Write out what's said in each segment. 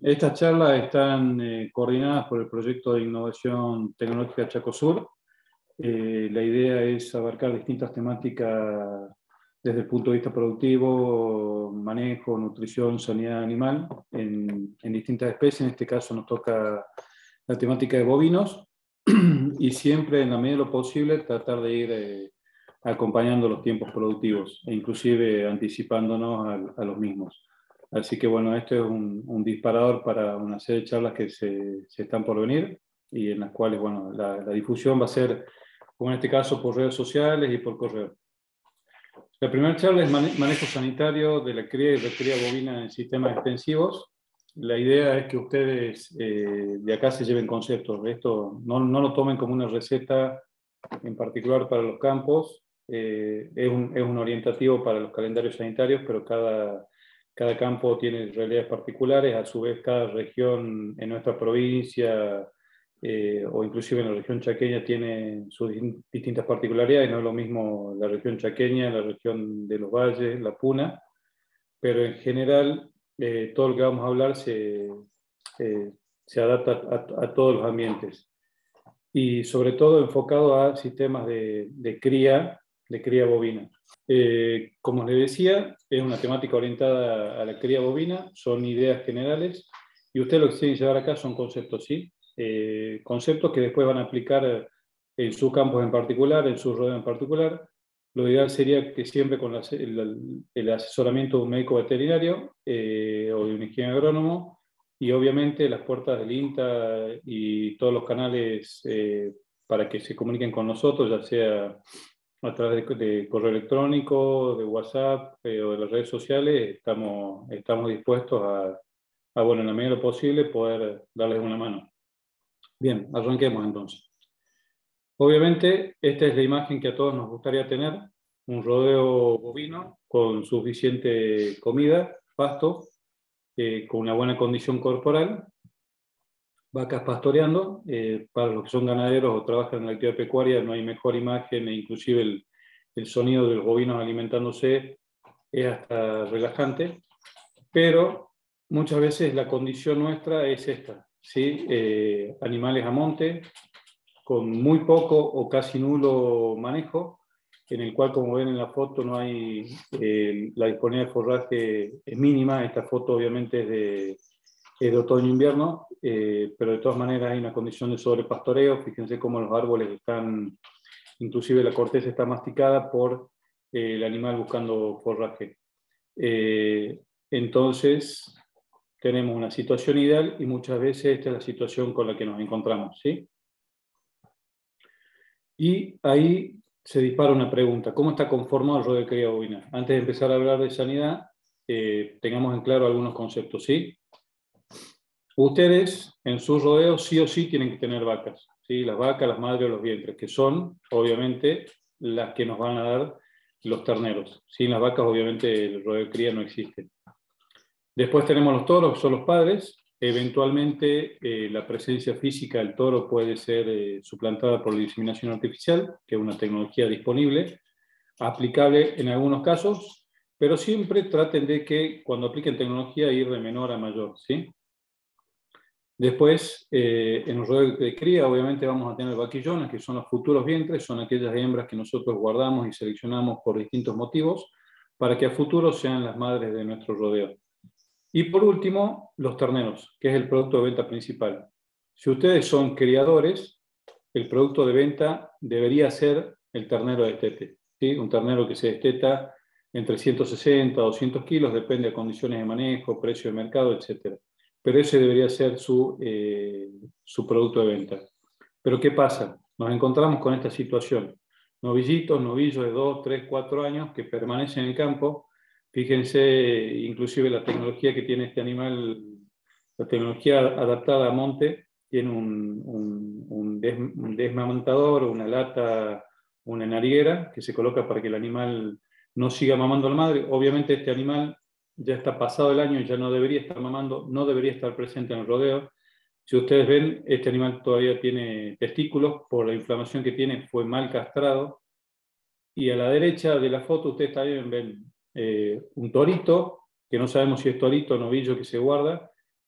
Estas charlas están coordinadas por el proyecto de innovación tecnológica Chaco Sur. La idea es abarcar distintas temáticas desde el punto de vista productivo, manejo, nutrición, sanidad animal en distintas especies. En este caso nos toca la temática de bovinos y siempre en la medida de lo posible tratar de ir acompañando los tiempos productivos e inclusive anticipándonos a los mismos. Así que bueno, esto es un disparador para una serie de charlas que se están por venir y en las cuales bueno, la difusión va a ser, como en este caso, por redes sociales y por correo. La primera charla es manejo sanitario de la cría y recría bovina en sistemas extensivos. La idea es que ustedes de acá se lleven conceptos. Esto no lo tomen como una receta en particular para los campos. Es un orientativo para los calendarios sanitarios, pero cada campo tiene realidades particulares. A su vez, cada región en nuestra provincia o inclusive en la región chaqueña tiene sus distintas particularidades. No es lo mismo la región chaqueña, la región de los valles, la Puna, pero en general todo lo que vamos a hablar se adapta a todos los ambientes y sobre todo enfocado a sistemas de cría bovina. Como les decía, es una temática orientada a la cría bovina, son ideas generales y ustedes lo que tienen que llevar acá son conceptos, ¿sí? Conceptos que después van a aplicar en sus campos en particular, en sus rodeos en particular. Lo ideal sería que siempre con el asesoramiento de un médico veterinario o de un ingeniero agrónomo y obviamente las puertas del INTA y todos los canales para que se comuniquen con nosotros, ya sea a través de correo electrónico, de WhatsApp o de las redes sociales, estamos dispuestos bueno, en la medida de lo posible, poder darles una mano. Bien, arranquemos entonces. Obviamente, esta es la imagen que a todos nos gustaría tener, un rodeo bovino con suficiente comida, pasto, con una buena condición corporal, vacas pastoreando. Para los que son ganaderos o trabajan en la actividad pecuaria no hay mejor imagen e inclusive el sonido de los bovinos alimentándose es hasta relajante, pero muchas veces la condición nuestra es esta, ¿sí? Animales a monte, con muy poco o casi nulo manejo, en el cual, como ven en la foto, no hay la disponibilidad de forraje es mínima. Esta foto obviamente es de otoño-invierno, pero de todas maneras hay una condición de sobrepastoreo. Fíjense cómo los árboles están, inclusive la corteza está masticada por el animal buscando forraje. Entonces, tenemos una situación ideal y muchas veces esta es la situación con la que nos encontramos, ¿sí? Y ahí se dispara una pregunta: ¿cómo está conformado el rodeo de cría bovina? Antes de empezar a hablar de sanidad, tengamos en claro algunos conceptos, ¿sí? Ustedes en sus rodeos sí o sí tienen que tener vacas, ¿sí? Las vacas, las madres o los vientres, que son obviamente las que nos van a dar los terneros. Sin las vacas obviamente el rodeo de cría no existe. Después tenemos los toros, que son los padres. Eventualmente la presencia física del toro puede ser suplantada por la inseminación artificial, que es una tecnología disponible, aplicable en algunos casos, pero siempre traten de que cuando apliquen tecnología ir de menor a mayor, ¿sí? Después, en los rodeos de cría, obviamente vamos a tener vaquillonas, que son los futuros vientres, son aquellas hembras que nosotros guardamos y seleccionamos por distintos motivos, para que a futuro sean las madres de nuestro rodeo. Y por último, los terneros, que es el producto de venta principal. Si ustedes son criadores, el producto de venta debería ser el ternero de destete, ¿sí? Un ternero que se desteta entre 160 a 200 kilos, depende de condiciones de manejo, precio de mercado, etc. Pero ese debería ser su producto de venta. Pero ¿qué pasa? Nos encontramos con esta situación. Novillitos, novillos de 2, 3, 4 años que permanecen en el campo. Fíjense, inclusive la tecnología que tiene este animal, la tecnología adaptada a monte, tiene un desmamantador, una lata, una nariguera que se coloca para que el animal no siga mamando a la madre. Obviamente este animal ya está pasado el año y ya no debería estar mamando, no debería estar presente en el rodeo. Si ustedes ven, este animal todavía tiene testículos, por la inflamación que tiene fue mal castrado. Y a la derecha de la foto ustedes también ven un torito, que no sabemos si es torito o novillo que se guarda,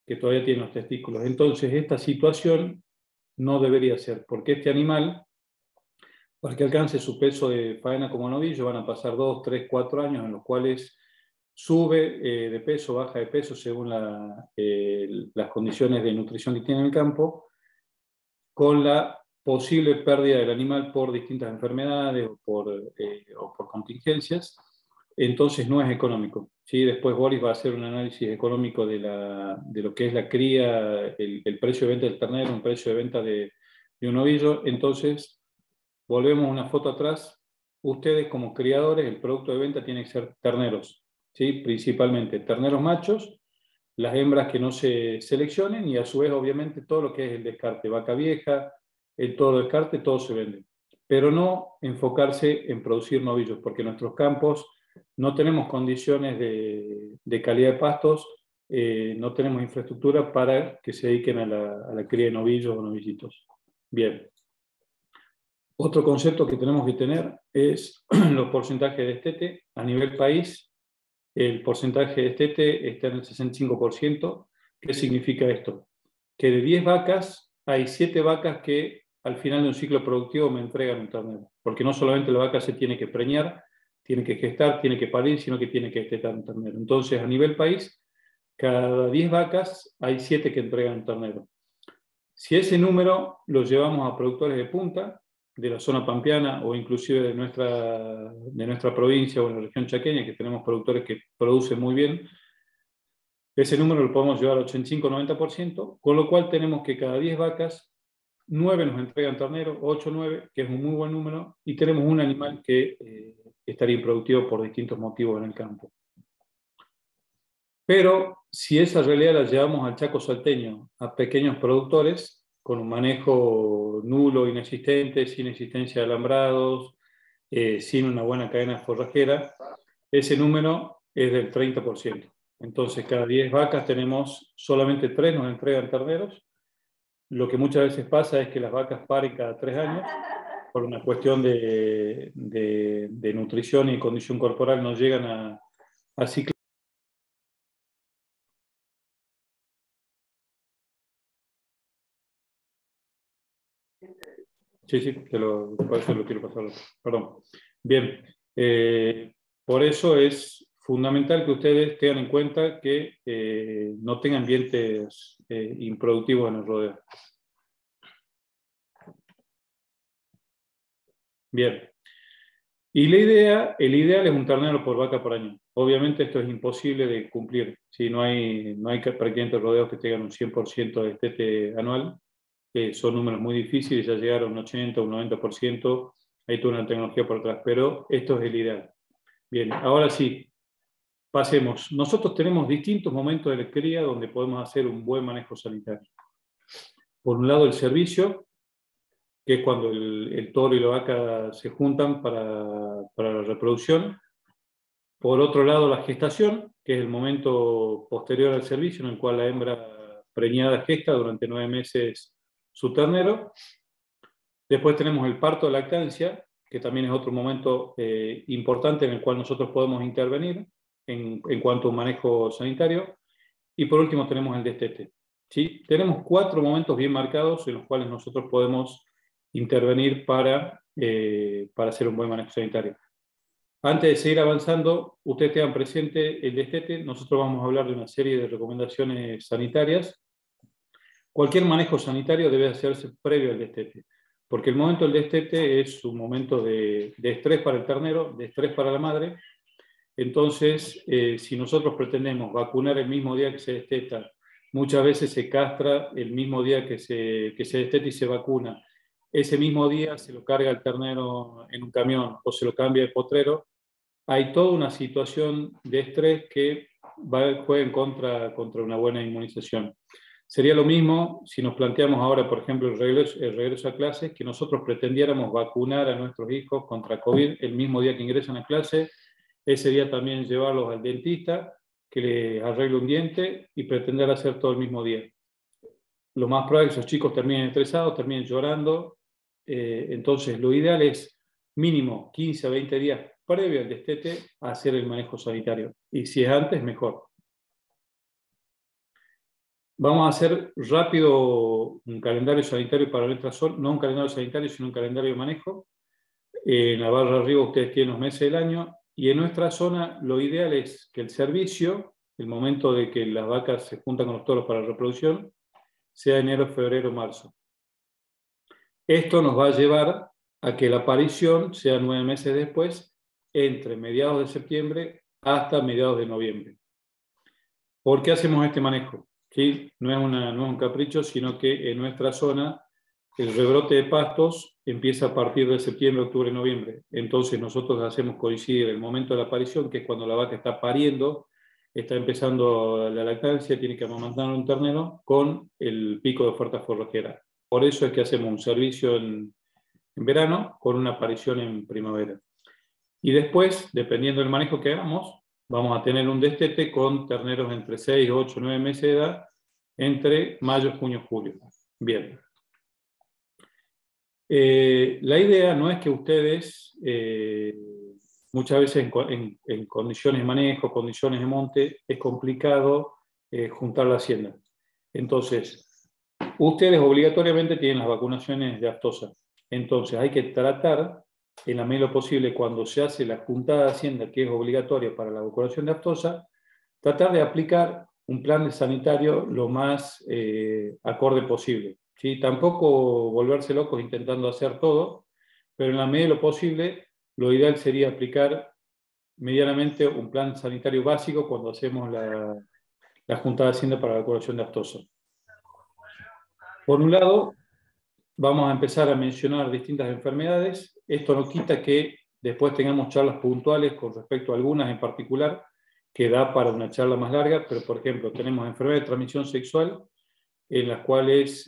que todavía tiene los testículos. Entonces, esta situación no debería ser, porque este animal, para que alcance su peso de faena como novillo, van a pasar 2, 3, 4 años en los cuales sube de peso, baja de peso según las condiciones de nutrición que tiene en el campo, con la posible pérdida del animal por distintas enfermedades o por contingencias. Entonces no es económico, ¿sí? Después Boris va a hacer un análisis económico de lo que es la cría, el precio de venta del ternero, un precio de venta de un novillo. Entonces, volvemos una foto atrás. Ustedes como criadores, el producto de venta tiene que ser terneros, ¿sí? Principalmente terneros machos, las hembras que no se seleccionen y a su vez obviamente todo lo que es el descarte, vaca vieja, todo el descarte, todo se vende. Pero no enfocarse en producir novillos, porque en nuestros campos no tenemos condiciones de calidad de pastos, no tenemos infraestructura para que se dediquen a la cría de novillos o novillitos. Bien. Otro concepto que tenemos que tener es los porcentajes de destete. A nivel país, el porcentaje de destete está en el 65%. ¿Qué significa esto? Que de 10 vacas, hay 7 vacas que al final de un ciclo productivo me entregan un ternero. Porque no solamente la vaca se tiene que preñar, tiene que gestar, tiene que parir, sino que tiene que destetar un ternero. Entonces, a nivel país, cada 10 vacas hay 7 que entregan un ternero. Si ese número lo llevamos a productores de punta, de la zona pampeana o inclusive de nuestra provincia o en la región chaqueña, que tenemos productores que producen muy bien, ese número lo podemos llevar al 85-90%, con lo cual tenemos que cada 10 vacas, 9 nos entregan ternero, 8, 9, que es un muy buen número, y tenemos un animal que estaría improductivo por distintos motivos en el campo. Pero si esa realidad la llevamos al Chaco salteño, a pequeños productores, con un manejo nulo, inexistente, sin existencia de alambrados, sin una buena cadena forrajera, ese número es del 30%. Entonces, cada 10 vacas tenemos solamente 3 nos entregan terneros. Lo que muchas veces pasa es que las vacas paren cada 3 años, por una cuestión de nutrición y condición corporal, no llegan a ciclo. Sí, sí, por eso lo quiero pasar. Perdón. Bien. Por eso es fundamental que ustedes tengan en cuenta que no tengan ambientes improductivos en el rodeo. Bien. Y el ideal es un ternero por vaca por año. Obviamente esto es imposible de cumplir. Si no hay prácticamente rodeos que tengan un 100% de destete anual. Son números muy difíciles, ya llegar a un 80 o un 90%, hay toda una tecnología por atrás, pero esto es el ideal. Bien, ahora sí, pasemos. Nosotros tenemos distintos momentos de la cría donde podemos hacer un buen manejo sanitario. Por un lado, el servicio, que es cuando el toro y la vaca se juntan para la reproducción. Por otro lado, la gestación, que es el momento posterior al servicio, en el cual la hembra preñada gesta durante 9 meses su ternero. Después tenemos el parto de lactancia, que también es otro momento importante en el cual nosotros podemos intervenir en cuanto a un manejo sanitario. Y por último tenemos el destete. ¿Sí? Tenemos 4 momentos bien marcados en los cuales nosotros podemos intervenir para hacer un buen manejo sanitario. Antes de seguir avanzando, ustedes tengan presente el destete. Nosotros vamos a hablar de una serie de recomendaciones sanitarias. Cualquier manejo sanitario debe hacerse previo al destete, porque el momento del destete es un momento de estrés para el ternero, de estrés para la madre. Entonces, si nosotros pretendemos vacunar el mismo día que se desteta, muchas veces se castra el mismo día que se desteta y se vacuna. Ese mismo día se lo carga el ternero en un camión o se lo cambia de potrero. Hay toda una situación de estrés que juega en contra una buena inmunización. Sería lo mismo si nos planteamos ahora, por ejemplo, el regreso a clases, que nosotros pretendiéramos vacunar a nuestros hijos contra COVID el mismo día que ingresan a clase, ese día también llevarlos al dentista, que les arregle un diente y pretender hacer todo el mismo día. Lo más probable es que esos chicos terminen estresados, terminen llorando. Entonces, lo ideal es mínimo 15 a 20 días previo al destete a hacer el manejo sanitario. Y si es antes, mejor. Vamos a hacer rápido un calendario sanitario para nuestra zona, no un calendario sanitario, sino un calendario de manejo. En la barra arriba ustedes tienen los meses del año, y en nuestra zona lo ideal es que el servicio, el momento de que las vacas se juntan con los toros para la reproducción, sea enero, febrero, marzo. Esto nos va a llevar a que la aparición sea 9 meses después, entre mediados de septiembre hasta mediados de noviembre. ¿Por qué hacemos este manejo? ¿Sí? No es un capricho, sino que en nuestra zona el rebrote de pastos empieza a partir de septiembre, octubre, noviembre. Entonces nosotros hacemos coincidir el momento de la aparición, que es cuando la vaca está pariendo, está empezando la lactancia, tiene que amamantar un ternero, con el pico de oferta forrajera. Por eso es que hacemos un servicio en verano con una aparición en primavera. Y después, dependiendo del manejo que hagamos, vamos a tener un destete con terneros entre 6, 8, 9 meses de edad, entre mayo, junio, julio. Bien. La idea no es que ustedes, muchas veces en condiciones de manejo, condiciones de monte, es complicado juntar la hacienda. Entonces, ustedes obligatoriamente tienen las vacunaciones de aftosa. Entonces, hay que tratar, en la medida de lo posible, cuando se hace la juntada de hacienda, que es obligatoria para la vacunación de aftosa, tratar de aplicar un plan sanitario lo más acorde posible. ¿Sí? Tampoco volverse locos intentando hacer todo, pero en la medida de lo posible, lo ideal sería aplicar medianamente un plan sanitario básico cuando hacemos la juntada de hacienda para la vacunación de aftosa. Por un lado, vamos a empezar a mencionar distintas enfermedades. Esto no quita que después tengamos charlas puntuales con respecto a algunas en particular, que da para una charla más larga, pero por ejemplo tenemos enfermedades de transmisión sexual, en las cuales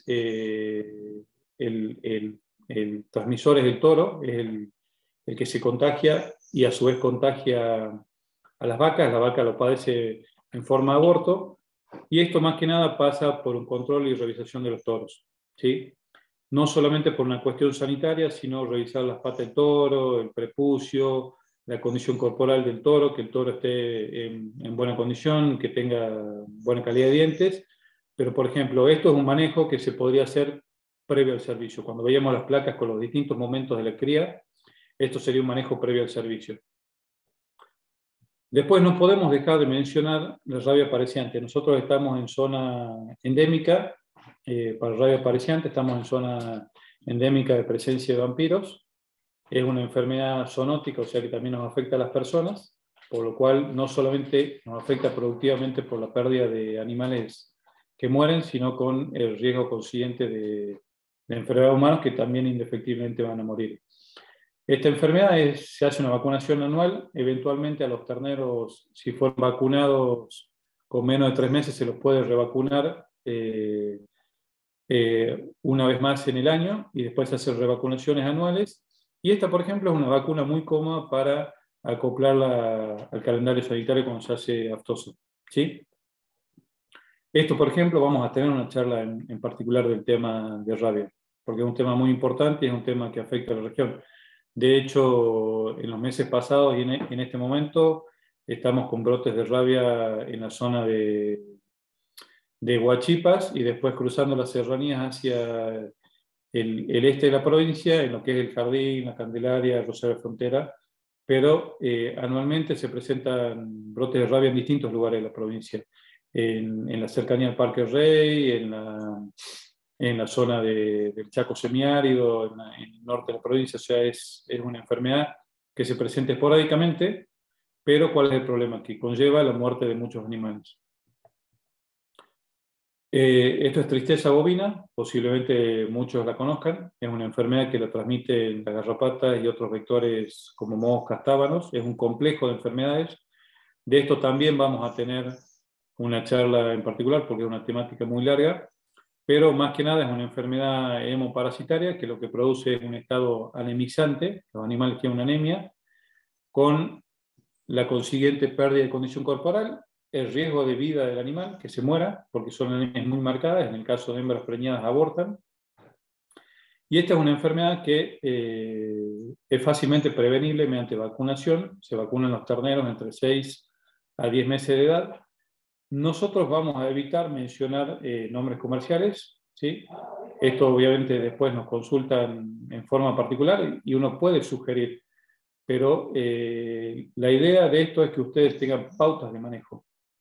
el transmisor es el toro, es el que se contagia y a su vez contagia a las vacas. La vaca lo padece en forma de aborto, y esto más que nada pasa por un control y revisación de los toros, ¿sí? No solamente por una cuestión sanitaria, sino revisar las patas del toro, el prepucio, la condición corporal del toro, que el toro esté en buena condición, que tenga buena calidad de dientes. Pero, por ejemplo, esto es un manejo que se podría hacer previo al servicio. Cuando veíamos las placas con los distintos momentos de la cría, esto sería un manejo previo al servicio. Después no podemos dejar de mencionar la rabia apareciente. Nosotros estamos en zona endémica para rabia apareciente, estamos en zona endémica de presencia de vampiros. Es una enfermedad zoonótica, o sea que también nos afecta a las personas, por lo cual no solamente nos afecta productivamente por la pérdida de animales que mueren, sino con el riesgo consiguiente de enfermedad humanos que también indefectiblemente van a morir. Esta enfermedad se hace una vacunación anual. Eventualmente a los terneros, si fueron vacunados con menos de 3 meses, se los puede revacunar una vez más en el año, y después hacer revacunaciones anuales. Y esta, por ejemplo, es una vacuna muy cómoda para acoplarla al calendario sanitario cuando se hace aftosa, ¿sí? Esto, por ejemplo, vamos a tener una charla en particular del tema de rabia, porque es un tema muy importante y es un tema que afecta a la región. De hecho, en los meses pasados y en este momento estamos con brotes de rabia en la zona de Huachipas, y después cruzando las serranías hacia el este de la provincia, en lo que es el Jardín, la Candelaria, Rosario Frontera, pero anualmente se presentan brotes de rabia en distintos lugares de la provincia, en la cercanía al Parque Rey, en la zona del Chaco semiárido, en el norte de la provincia. O sea, es una enfermedad que se presenta esporádicamente, pero ¿cuál es el problema? Que conlleva la muerte de muchos animales. Esto es tristeza bovina, posiblemente muchos la conozcan. Es una enfermedad que la transmiten las garrapatas y otros vectores como moscas, tábanos. Es un complejo de enfermedades. De esto también vamos a tener una charla en particular, porque es una temática muy larga, pero más que nada es una enfermedad hemoparasitaria que lo que produce es un estado anemizante. Los animales tienen una anemia, con la consiguiente pérdida de condición corporal, el riesgo de vida del animal, que se muera, porque son anemias muy marcadas. En el caso de hembras preñadas, abortan. Y esta es una enfermedad que es fácilmente prevenible mediante vacunación. Se vacunan los terneros entre 6 a 10 meses de edad, Nosotros vamos a evitar mencionar nombres comerciales, ¿sí? Esto obviamente después nos consultan en forma particular y uno puede sugerir, pero la idea de esto es que ustedes tengan pautas de manejo.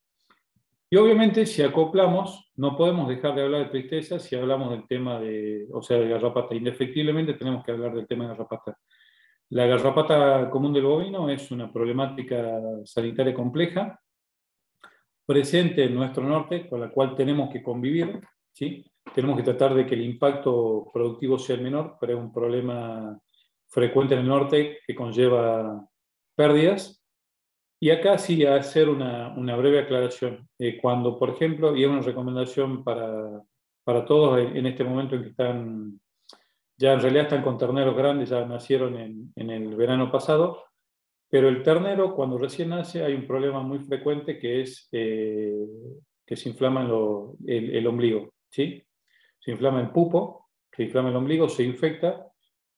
Y obviamente si acoplamos, no podemos dejar de hablar de tristeza si hablamos del tema de, o sea, de garrapata. Indefectiblemente tenemos que hablar del tema de garrapata. La garrapata común del bovino es una problemática sanitaria compleja, presente en nuestro norte, con la cual tenemos que convivir, ¿sí? Tenemos que tratar de que el impacto productivo sea el menor, pero es un problema frecuente en el norte que conlleva pérdidas. Y acá sí hacer una breve aclaración. Cuando, por ejemplo, y es una recomendación para todos en este momento en que están, ya en realidad están con terneros grandes, ya nacieron en el verano pasado, pero el ternero cuando recién nace hay un problema muy frecuente que es que se inflama el ombligo, ¿sí? Se inflama el pupo, se inflama el ombligo, se infecta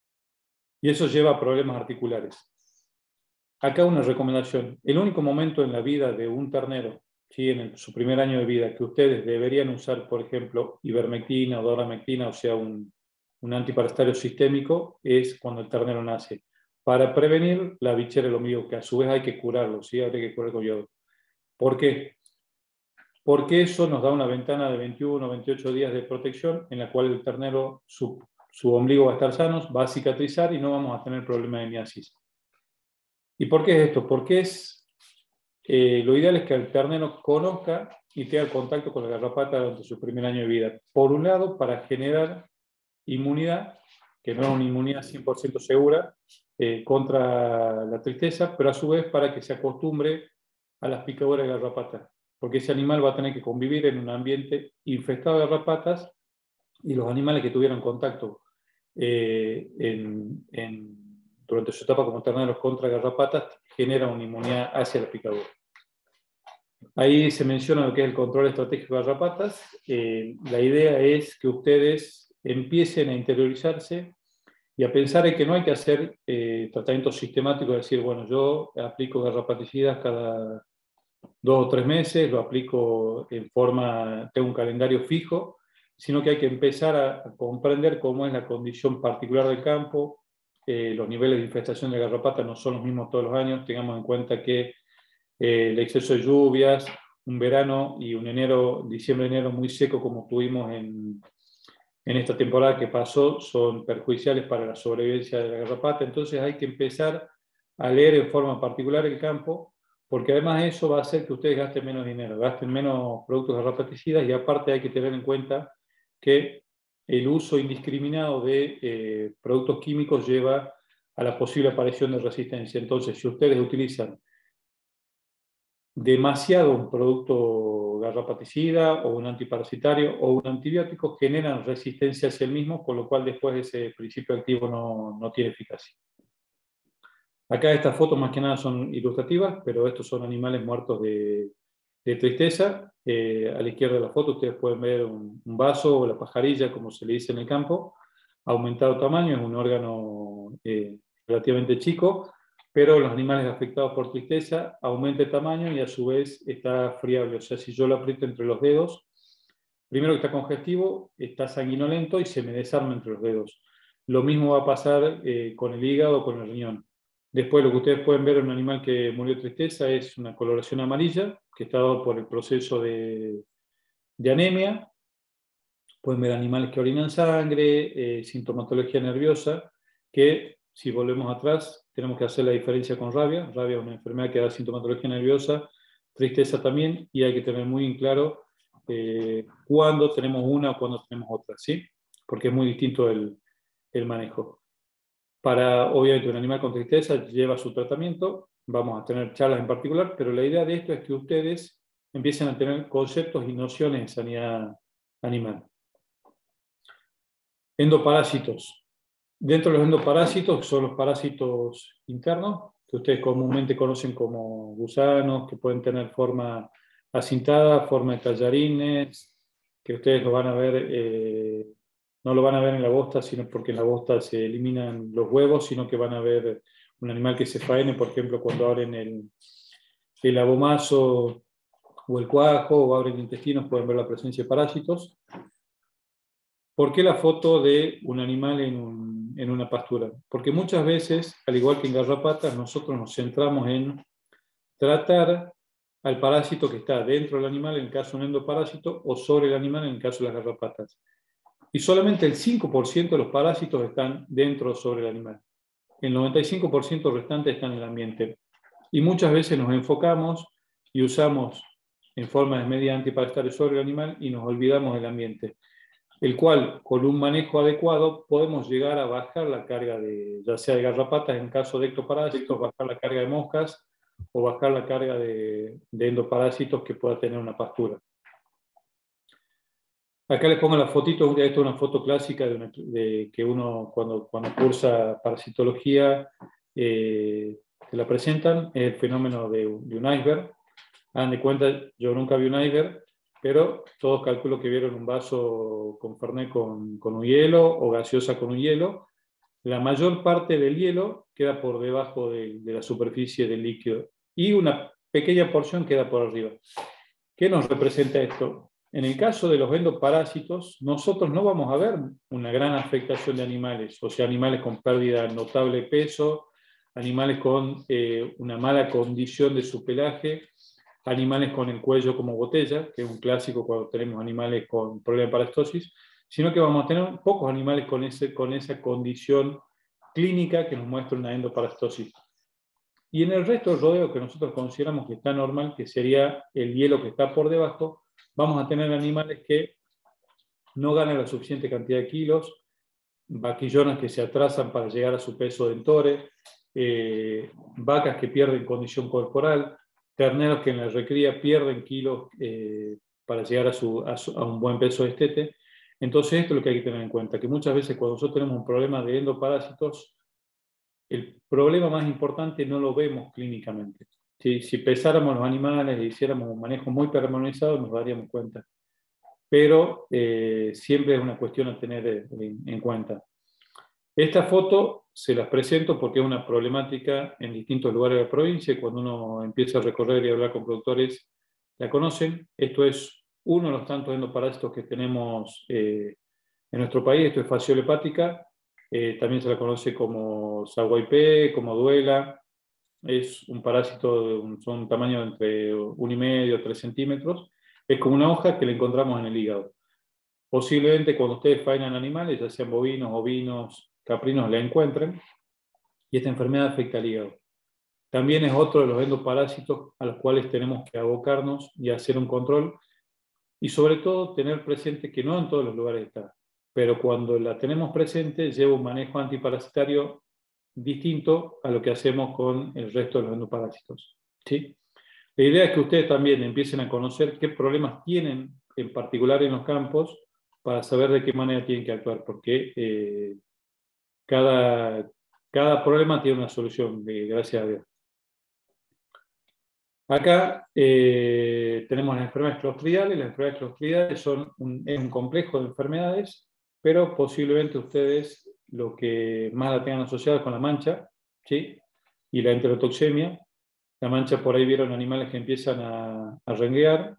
y eso lleva a problemas articulares. Acá una recomendación. El único momento en la vida de un ternero, ¿sí? Su primer año de vida, que ustedes deberían usar, por ejemplo, ivermectina o doramectina, o sea, un antiparasitario sistémico, es cuando el ternero nace, para prevenir la bichera del ombligo, que a su vez hay que curarlo, ¿sí? Habría que curar con yodo. ¿Por qué? Porque eso nos da una ventana de 21 o 28 días de protección en la cual el ternero, su ombligo va a estar sano, va a cicatrizar y no vamos a tener problema de miasis. ¿Y por qué es esto? Porque lo ideal es que el ternero conozca y tenga contacto con la garrapata durante su primer año de vida. Por un lado, para generar inmunidad, que no es una inmunidad 100% segura, contra la tristeza, pero a su vez para que se acostumbre a las picaduras de garrapata, porque ese animal va a tener que convivir en un ambiente infestado de garrapatas y los animales que tuvieron contacto durante su etapa como terneros contra garrapatas generan una inmunidad hacia la picadura. Ahí se menciona lo que es el control estratégico de garrapatas. La idea es que ustedes empiecen a interiorizarse y a pensar en que no hay que hacer tratamientos sistemáticos, es decir, bueno, yo aplico garrapaticidas cada 2 o 3 meses, lo aplico en forma, tengo un calendario fijo, sino que hay que empezar a comprender cómo es la condición particular del campo. Los niveles de infestación de garrapata no son los mismos todos los años. Tengamos en cuenta que el exceso de lluvias, un verano y un enero, diciembre-enero muy seco como tuvimos en esta temporada que pasó, son perjudiciales para la sobrevivencia de la garrapata. Entonces hay que empezar a leer en forma particular el campo, porque además eso va a hacer que ustedes gasten menos dinero, gasten menos productos garrapaticidas, y aparte hay que tener en cuenta que el uso indiscriminado de productos químicos lleva a la posible aparición de resistencia. Entonces, si ustedes utilizan demasiado un producto garrapaticida o un antiparasitario o un antibiótico, generan resistencia hacia el mismo, con lo cual después ese principio activo no tiene eficacia. Acá estas fotos más que nada son ilustrativas, pero estos son animales muertos de tristeza. A la izquierda de la foto ustedes pueden ver un vaso o la pajarilla, como se le dice en el campo, aumentado tamaño, es un órgano relativamente chico, pero los animales afectados por tristeza aumenta el tamaño y a su vez está friable. O sea, si yo lo aprieto entre los dedos, primero que está congestivo, está sanguinolento y se me desarma entre los dedos. Lo mismo va a pasar con el hígado o con el riñón. Después lo que ustedes pueden ver en un animal que murió de tristeza es una coloración amarilla, que está dado por el proceso de anemia. Pueden ver animales que orinan sangre, sintomatología nerviosa, que si volvemos atrás tenemos que hacer la diferencia con rabia. Rabia es una enfermedad que da sintomatología nerviosa, tristeza también, y hay que tener muy en claro cuándo tenemos una o cuándo tenemos otra, ¿sí? Porque es muy distinto el manejo. Para, obviamente, un animal con tristeza lleva su tratamiento, vamos a tener charlas en particular, pero la idea de esto es que ustedes empiecen a tener conceptos y nociones en sanidad animal. Endoparásitos. Dentro de los endoparásitos son los parásitos internos, que ustedes comúnmente conocen como gusanos, que pueden tener forma acintada, forma de tallarines, que ustedes lo van a ver, no lo van a ver en la bosta, sino porque en la bosta se eliminan los huevos, sino que van a ver un animal que se faene, por ejemplo, cuando abren el abomazo o el cuajo, o abren intestinos, pueden ver la presencia de parásitos. ¿Por qué la foto de un animal en una pastura? Porque muchas veces, al igual que en garrapatas, nosotros nos centramos en tratar al parásito que está dentro del animal, en el caso de un endoparásito, o sobre el animal, en el caso de las garrapatas. Y solamente el 5% de los parásitos están dentro o sobre el animal. El 95% restante está en el ambiente. Y muchas veces nos enfocamos y usamos en forma de medida antiparasitaria sobre el animal y nos olvidamos del ambiente, el cual, con un manejo adecuado, podemos llegar a bajar la carga de, ya sea de garrapatas en caso de ectoparásitos, bajar la carga de moscas o bajar la carga de endoparásitos que pueda tener una pastura. Acá les pongo la fotito, esta es una foto clásica de que uno cuando cursa parasitología te la presentan, es el fenómeno de un iceberg. Hagan de cuenta, yo nunca vi un iceberg, pero todos calculo que vieron un vaso con Fernet con un hielo o gaseosa con un hielo. La mayor parte del hielo queda por debajo de la superficie del líquido y una pequeña porción queda por arriba. ¿Qué nos representa esto? En el caso de los endoparásitos, nosotros no vamos a ver una gran afectación de animales, o sea, animales con pérdida notable de peso, animales con una mala condición de su pelaje, animales con el cuello como botella, que es un clásico cuando tenemos animales con problemas de parastosis, sino que vamos a tener pocos animales con esa condición clínica que nos muestra una endoparastosis. Y en el resto del rodeo que nosotros consideramos que está normal, que sería el hielo que está por debajo, vamos a tener animales que no ganan la suficiente cantidad de kilos, vaquillonas que se atrasan para llegar a su peso dentore, vacas que pierden condición corporal, terneros que en la recría pierden kilos para llegar a un buen peso destete. Entonces esto es lo que hay que tener en cuenta, que muchas veces cuando nosotros tenemos un problema de endoparásitos, el problema más importante no lo vemos clínicamente. Si pesáramos los animales e hiciéramos un manejo muy pormenorizado, nos daríamos cuenta. Pero siempre es una cuestión a tener en cuenta. Esta foto se las presento porque es una problemática en distintos lugares de la provincia y cuando uno empieza a recorrer y hablar con productores la conocen. Esto es uno de los tantos endoparásitos que tenemos en nuestro país. Esto es fasciola hepática. También se la conoce como saguaypé, como duela. Es un parásito son un tamaño de entre 1,5 a 3 centímetros. Es como una hoja que le encontramos en el hígado. Posiblemente cuando ustedes faenan animales, ya sean bovinos, ovinos, caprinos, la encuentren. Y esta enfermedad afecta al hígado. También es otro de los endoparásitos a los cuales tenemos que abocarnos y hacer un control. Y sobre todo tener presente que no en todos los lugares está. Pero cuando la tenemos presente, lleva un manejo antiparasitario distinto a lo que hacemos con el resto de los endoparásitos. ¿Sí? La idea es que ustedes también empiecen a conocer qué problemas tienen en particular en los campos para saber de qué manera tienen que actuar, porque cada problema tiene una solución, gracias a Dios. Acá tenemos las enfermedades clostridiales. Las enfermedades clostridiales es un complejo de enfermedades, pero posiblemente ustedes lo que más la tengan asociada es con la mancha, ¿sí? Y la enterotoxemia. La mancha, por ahí vieron animales que empiezan a renguear.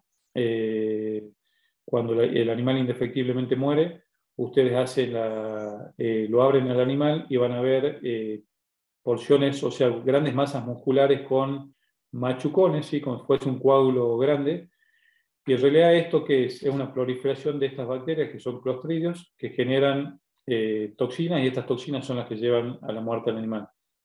Cuando el animal indefectiblemente muere, ustedes lo abren al animal y van a ver porciones, o sea, grandes masas musculares con machucones, ¿sí? Como si fuese un coágulo grande. Y en realidad esto que es una proliferación de estas bacterias que son clostridios, que generan toxinas, y estas toxinas son las que llevan a la muerte del animal.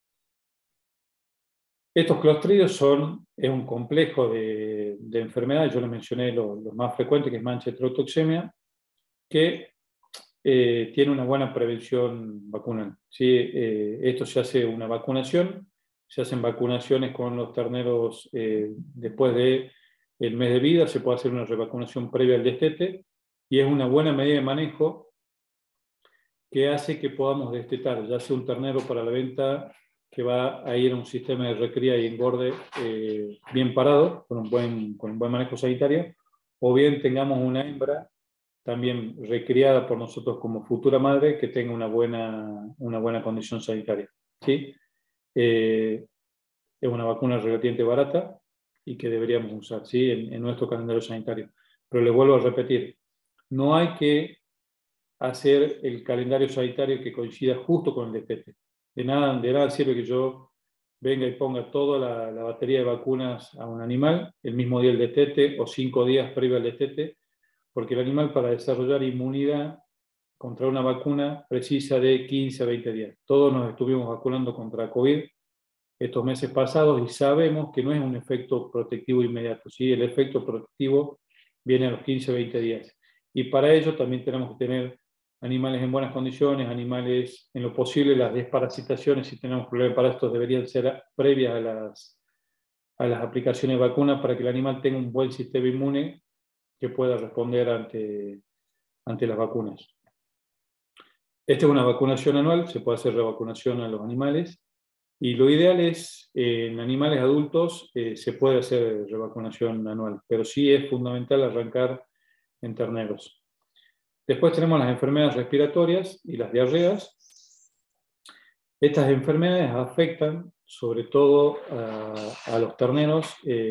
Estos clostridios es un complejo de enfermedades. Yo les mencioné los más frecuentes, que es mancha enterotoxemia, que tiene una buena prevención vacunal. ¿Sí? Esto se hace una vacunación, se hacen vacunaciones con los terneros después del mes de vida, se puede hacer una revacunación previa al destete, y es una buena medida de manejo que hace que podamos destetar, ya sea un ternero para la venta que va a ir a un sistema de recría y engorde bien parado, con un buen manejo sanitario, o bien tengamos una hembra también recriada por nosotros como futura madre que tenga una buena condición sanitaria. ¿Sí? Es una vacuna relativamente barata y que deberíamos usar, ¿sí? En nuestro calendario sanitario. Pero les vuelvo a repetir, no hay que hacer el calendario sanitario que coincida justo con el destete. De nada sirve que yo venga y ponga toda la batería de vacunas a un animal el mismo día del destete o 5 días previo al destete, porque el animal, para desarrollar inmunidad contra una vacuna, precisa de 15 a 20 días. Todos nos estuvimos vacunando contra COVID estos meses pasados y sabemos que no es un efecto protectivo inmediato, ¿sí? El efecto protectivo viene a los 15 o 20 días. Y para ello también tenemos que tener animales en buenas condiciones, animales en lo posible. Las desparasitaciones, si tenemos problemas para esto, deberían ser previas a las aplicaciones de vacunas para que el animal tenga un buen sistema inmune que pueda responder ante las vacunas. Esta es una vacunación anual, se puede hacer revacunación a los animales. Y lo ideal es, en animales adultos, se puede hacer revacunación anual, pero sí es fundamental arrancar en terneros. Después tenemos las enfermedades respiratorias y las diarreas. Estas enfermedades afectan sobre todo a los terneros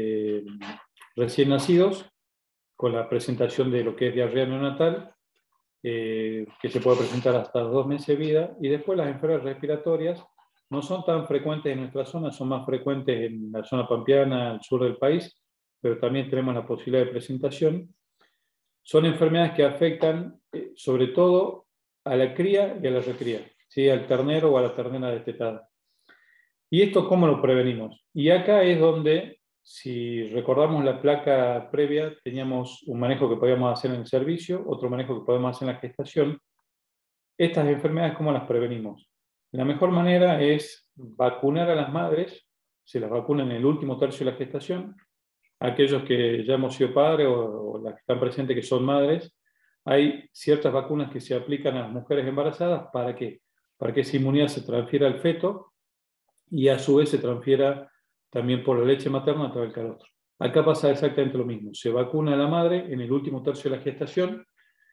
recién nacidos, con la presentación de lo que es diarrea neonatal, que se puede presentar hasta los 2 meses de vida, y después las enfermedades respiratorias no son tan frecuentes en nuestra zona, son más frecuentes en la zona pampeana, al sur del país, pero también tenemos la posibilidad de presentación. Son enfermedades que afectan sobre todo a la cría y a la recría, ¿sí? Al ternero o a la ternera destetada. ¿Y esto cómo lo prevenimos? Y acá es donde, si recordamos la placa previa, teníamos un manejo que podíamos hacer en el servicio, otro manejo que podemos hacer en la gestación. Estas enfermedades, ¿cómo las prevenimos? La mejor manera es vacunar a las madres, se las vacuna en el último tercio de la gestación. Aquellos que ya hemos sido padres o las que están presentes que son madres, hay ciertas vacunas que se aplican a las mujeres embarazadas. ¿Para qué? Para que esa inmunidad se transfiera al feto y a su vez se transfiera también por la leche materna a través del calostro. Acá pasa exactamente lo mismo. Se vacuna a la madre en el último tercio de la gestación.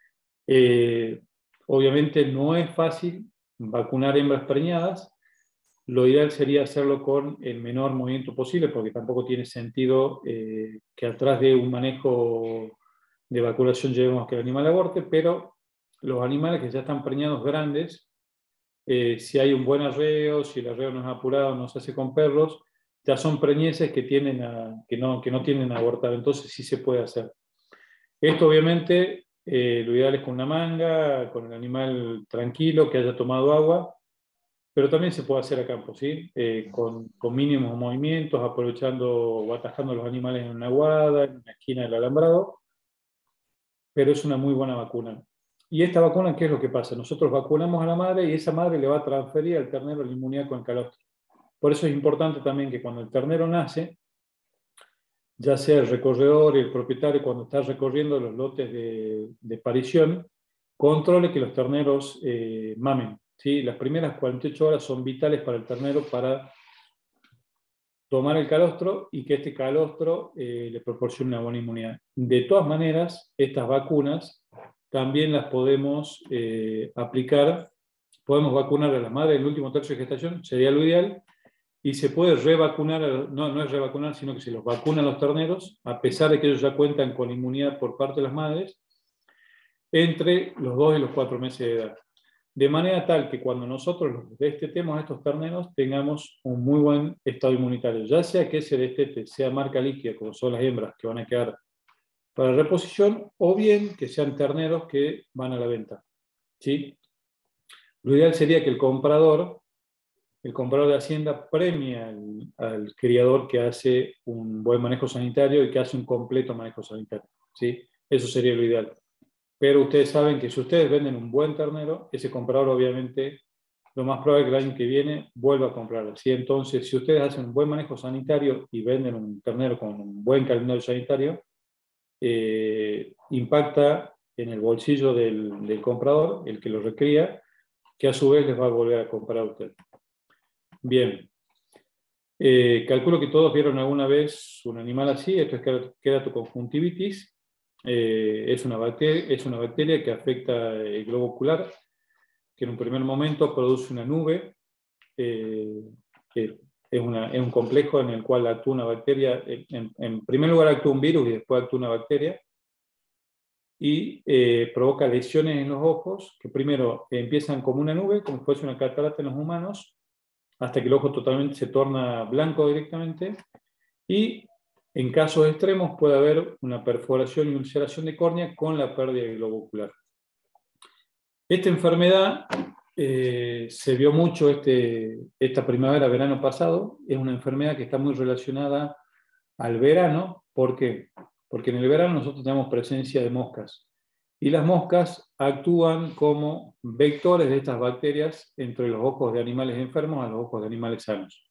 Obviamente no es fácil vacunar hembras preñadas. Lo ideal sería hacerlo con el menor movimiento posible, porque tampoco tiene sentido que atrás de un manejo de vacunación llevemos que el animal aborte, pero los animales que ya están preñados grandes, si hay un buen arreo, si el arreo no es apurado, no se hace con perros, ya son preñeces que no tienden a abortar, entonces sí se puede hacer. Esto obviamente lo ideal es con una manga, con el animal tranquilo, que haya tomado agua, pero también se puede hacer a campo, ¿sí? Con mínimos movimientos, aprovechando o atajando a los animales en una guada, en una esquina del alambrado, pero es una muy buena vacuna. ¿Y esta vacuna qué es lo que pasa? Nosotros vacunamos a la madre y esa madre le va a transferir al ternero la inmunidad con el calostro. Por eso es importante también que cuando el ternero nace, ya sea el recorredor y el propietario, cuando está recorriendo los lotes de parición, controle que los terneros mamen, ¿sí? Las primeras 48 horas son vitales para el ternero para tomar el calostro y que este calostro le proporcione una buena inmunidad. De todas maneras, estas vacunas también las podemos aplicar, podemos vacunar a la madre en el último tercio de gestación, sería lo ideal, y se puede revacunar, no es revacunar, sino que se los vacuna a los terneros, a pesar de que ellos ya cuentan con inmunidad por parte de las madres, entre los 2 y los 4 meses de edad. De manera tal que cuando nosotros los destetemos a estos terneros tengamos un muy buen estado inmunitario, ya sea que ese destete sea marca líquida, como son las hembras que van a quedar para reposición, o bien que sean terneros que van a la venta, ¿sí? Lo ideal sería que el comprador de Hacienda premie al criador que hace un buen manejo sanitario y que hace un completo manejo sanitario, ¿sí? Eso sería lo ideal. Pero ustedes saben que si ustedes venden un buen ternero, ese comprador obviamente lo más probable es que el año que viene vuelva a comprarlo, ¿sí? Entonces, si ustedes hacen un buen manejo sanitario y venden un ternero con un buen calendario sanitario, impacta en el bolsillo del comprador, el que lo recría, que a su vez les va a volver a comprar a usted. Bien. Calculo que todos vieron alguna vez un animal así. Esto es queratoconjuntivitis. Es una bacteria que afecta el globo ocular, que en un primer momento produce una nube que es un complejo en el cual actúa una bacteria. En primer lugar actúa un virus y después actúa una bacteria. Y provoca lesiones en los ojos, que primero empiezan como una nube, como si fuese una catarata en los humanos, hasta que el ojo totalmente se torna blanco directamente. Y en casos extremos puede haber una perforación y ulceración de córnea con la pérdida del globo ocular. Esta enfermedad se vio mucho esta primavera, verano pasado. Es una enfermedad que está muy relacionada al verano. ¿Por qué? Porque en el verano nosotros tenemos presencia de moscas. Y las moscas actúan como vectores de estas bacterias entre los ojos de animales enfermos a los ojos de animales sanos.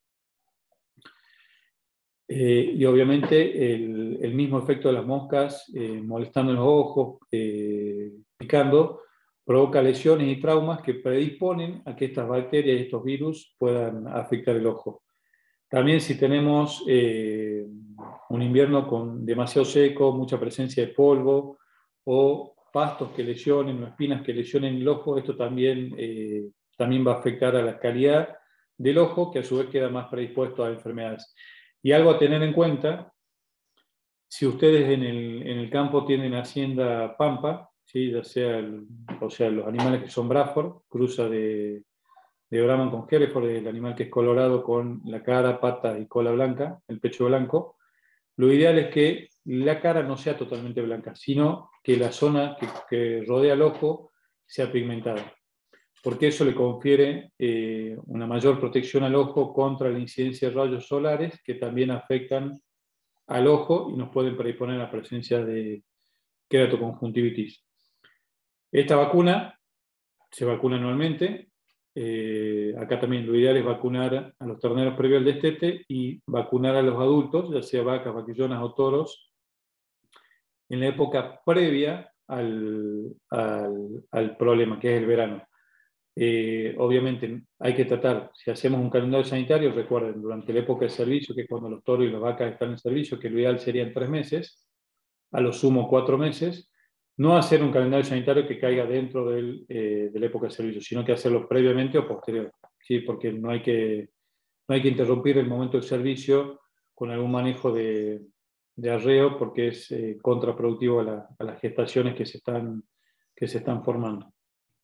Y obviamente el mismo efecto de las moscas molestando los ojos, picando, provoca lesiones y traumas que predisponen a que estas bacterias y estos virus puedan afectar el ojo. También si tenemos un invierno con demasiado seco, mucha presencia de polvo o pastos que lesionen o espinas que lesionen el ojo, esto también va a afectar a la calidad del ojo, que a su vez queda más predispuesto a enfermedades. Y algo a tener en cuenta, si ustedes en el campo tienen hacienda pampa, ¿sí? Ya sea, los animales que son Bradford, cruza de Brahman con Hereford, el animal que es colorado con la cara, patas y cola blanca, el pecho blanco, lo ideal es que la cara no sea totalmente blanca, sino que la zona que rodea el ojo sea pigmentada, porque eso le confiere una mayor protección al ojo contra la incidencia de rayos solares que también afectan al ojo y nos pueden predisponer a la presencia de queratoconjuntivitis. Esta vacuna se vacuna anualmente. Acá también lo ideal es vacunar a los terneros previo al destete y vacunar a los adultos, ya sea vacas, vaquillonas o toros, en la época previa al problema, que es el verano. Obviamente hay que tratar, si hacemos un calendario sanitario, recuerden, durante la época de servicio, que es cuando los toros y las vacas están en servicio, que lo ideal serían 3 meses, a lo sumo 4 meses, no hacer un calendario sanitario que caiga dentro de la época de servicio, sino que hacerlo previamente o posterior, ¿sí? Porque no hay que interrumpir el momento del servicio con algún manejo de arreo, porque es contraproductivo a las gestaciones que se están formando.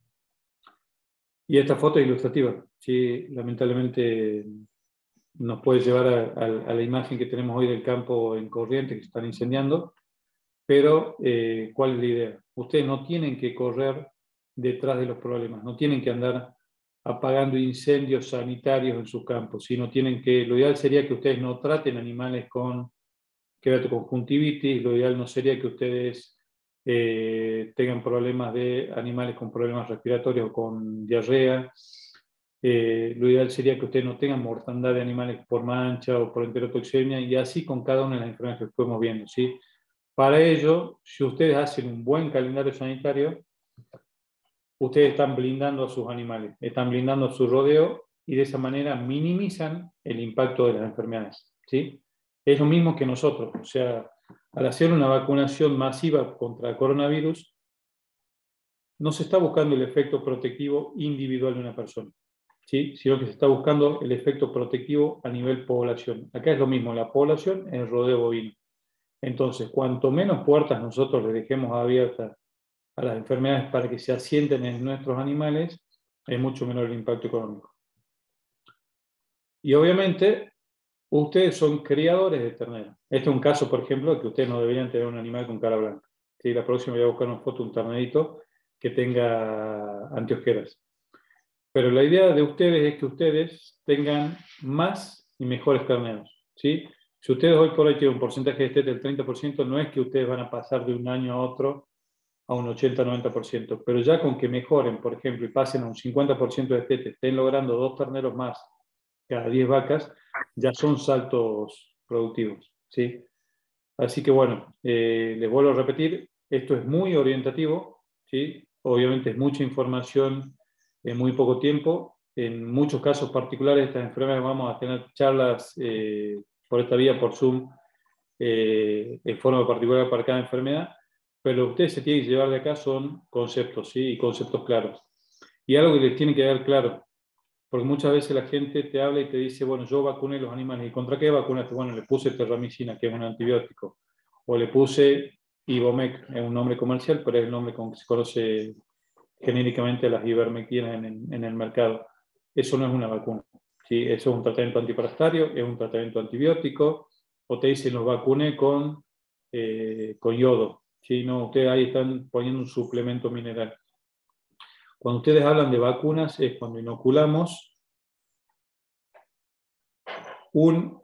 Y esta foto es ilustrativa, ¿sí? Lamentablemente nos puede llevar a la imagen que tenemos hoy del campo en Corrientes que se están incendiando, pero ¿cuál es la idea? Ustedes no tienen que correr detrás de los problemas, no tienen que andar apagando incendios sanitarios en sus campos, sino lo ideal sería que ustedes no traten animales con queratoconjuntivitis, lo ideal no sería que ustedes tengan problemas de animales con problemas respiratorios o con diarrea. Lo ideal sería que ustedes no tengan mortandad de animales por mancha o por enterotoxemia, y así con cada una de las enfermedades que fuimos viendo, ¿sí? Para ello, si ustedes hacen un buen calendario sanitario, ustedes están blindando a sus animales, están blindando a su rodeo y de esa manera minimizan el impacto de las enfermedades, ¿sí? Es lo mismo que nosotros, o sea, al hacer una vacunación masiva contra el coronavirus, no se está buscando el efecto protectivo individual de una persona, ¿sí? Sino que se está buscando el efecto protectivo a nivel población. Acá es lo mismo, la población en el rodeo bovino. Entonces, cuanto menos puertas nosotros les dejemos abiertas a las enfermedades para que se asienten en nuestros animales, es mucho menor el impacto económico. Y obviamente, ustedes son criadores de terneros. Este es un caso, por ejemplo, de que ustedes no deberían tener un animal con cara blanca. ¿Sí? La próxima voy a buscar una foto de un ternerito que tenga anteojeras. Pero la idea de ustedes es que ustedes tengan más y mejores terneros, ¿sí? Si ustedes hoy por hoy tienen un porcentaje de destete del 30%, no es que ustedes van a pasar de un año a otro a un 80-90%, pero ya con que mejoren, por ejemplo, y pasen a un 50% de destete, estén logrando 2 terneros más cada 10 vacas, ya son saltos productivos, ¿sí? Así que bueno, les vuelvo a repetir, esto es muy orientativo, ¿sí? Obviamente es mucha información en muy poco tiempo. En muchos casos particulares de estas enfermedades vamos a tener charlas por esta vía, por Zoom, en forma particular para cada enfermedad, pero lo que ustedes se tienen que llevar de acá son conceptos, ¿sí? Y conceptos claros. Y algo que les tiene que quedar claro, Porque muchas veces la gente te habla y te dice, bueno, yo vacuné los animales. ¿Y contra qué vacunaste? Bueno, le puse terramicina, que es un antibiótico. O le puse Ivomec, es un nombre comercial, pero es el nombre con que se conoce genéricamente las ivermectinas en el mercado. Eso no es una vacuna, ¿sí? Eso es un tratamiento antiparasitario, es un tratamiento antibiótico, o te dicen los vacuné con yodo, ¿sí? No, ustedes ahí están poniendo un suplemento mineral. Cuando ustedes hablan de vacunas es cuando inoculamos un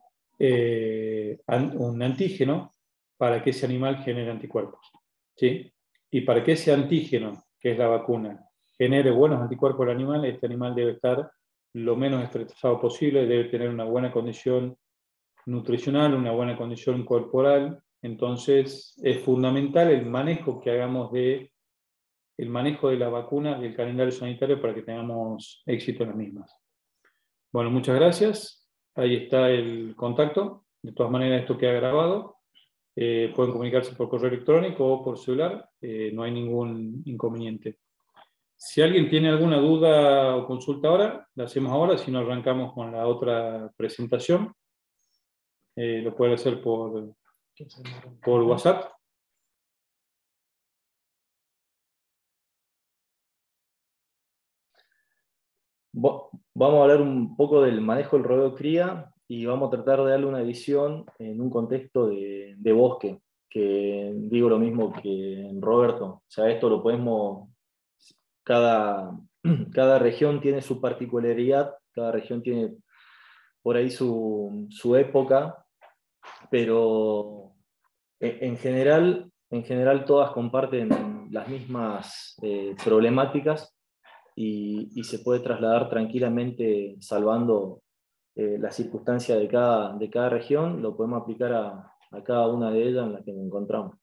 antígeno para que ese animal genere anticuerpos, ¿sí? Y para que ese antígeno, que es la vacuna, genere buenos anticuerpos al animal, este animal debe estar lo menos estresado posible, debe tener una buena condición nutricional, una buena condición corporal. Entonces es fundamental el manejo que hagamos el manejo de la vacuna del calendario sanitario para que tengamos éxito en las mismas. Bueno, muchas gracias. Ahí está el contacto. De todas maneras, esto queda grabado. Pueden comunicarse por correo electrónico o por celular. No hay ningún inconveniente. Si alguien tiene alguna duda o consulta ahora, la hacemos ahora. Si no, arrancamos con la otra presentación. Lo pueden hacer por WhatsApp. Vamos a hablar un poco del manejo del rodeo cría y vamos a tratar de darle una visión en un contexto de bosque, que digo lo mismo que Roberto. O sea, esto lo podemos, cada región tiene su particularidad, cada región tiene por ahí su época, pero en general todas comparten las mismas problemáticas y se puede trasladar tranquilamente salvando las circunstancias de cada región, lo podemos aplicar a cada una de ellas en la que nos encontramos.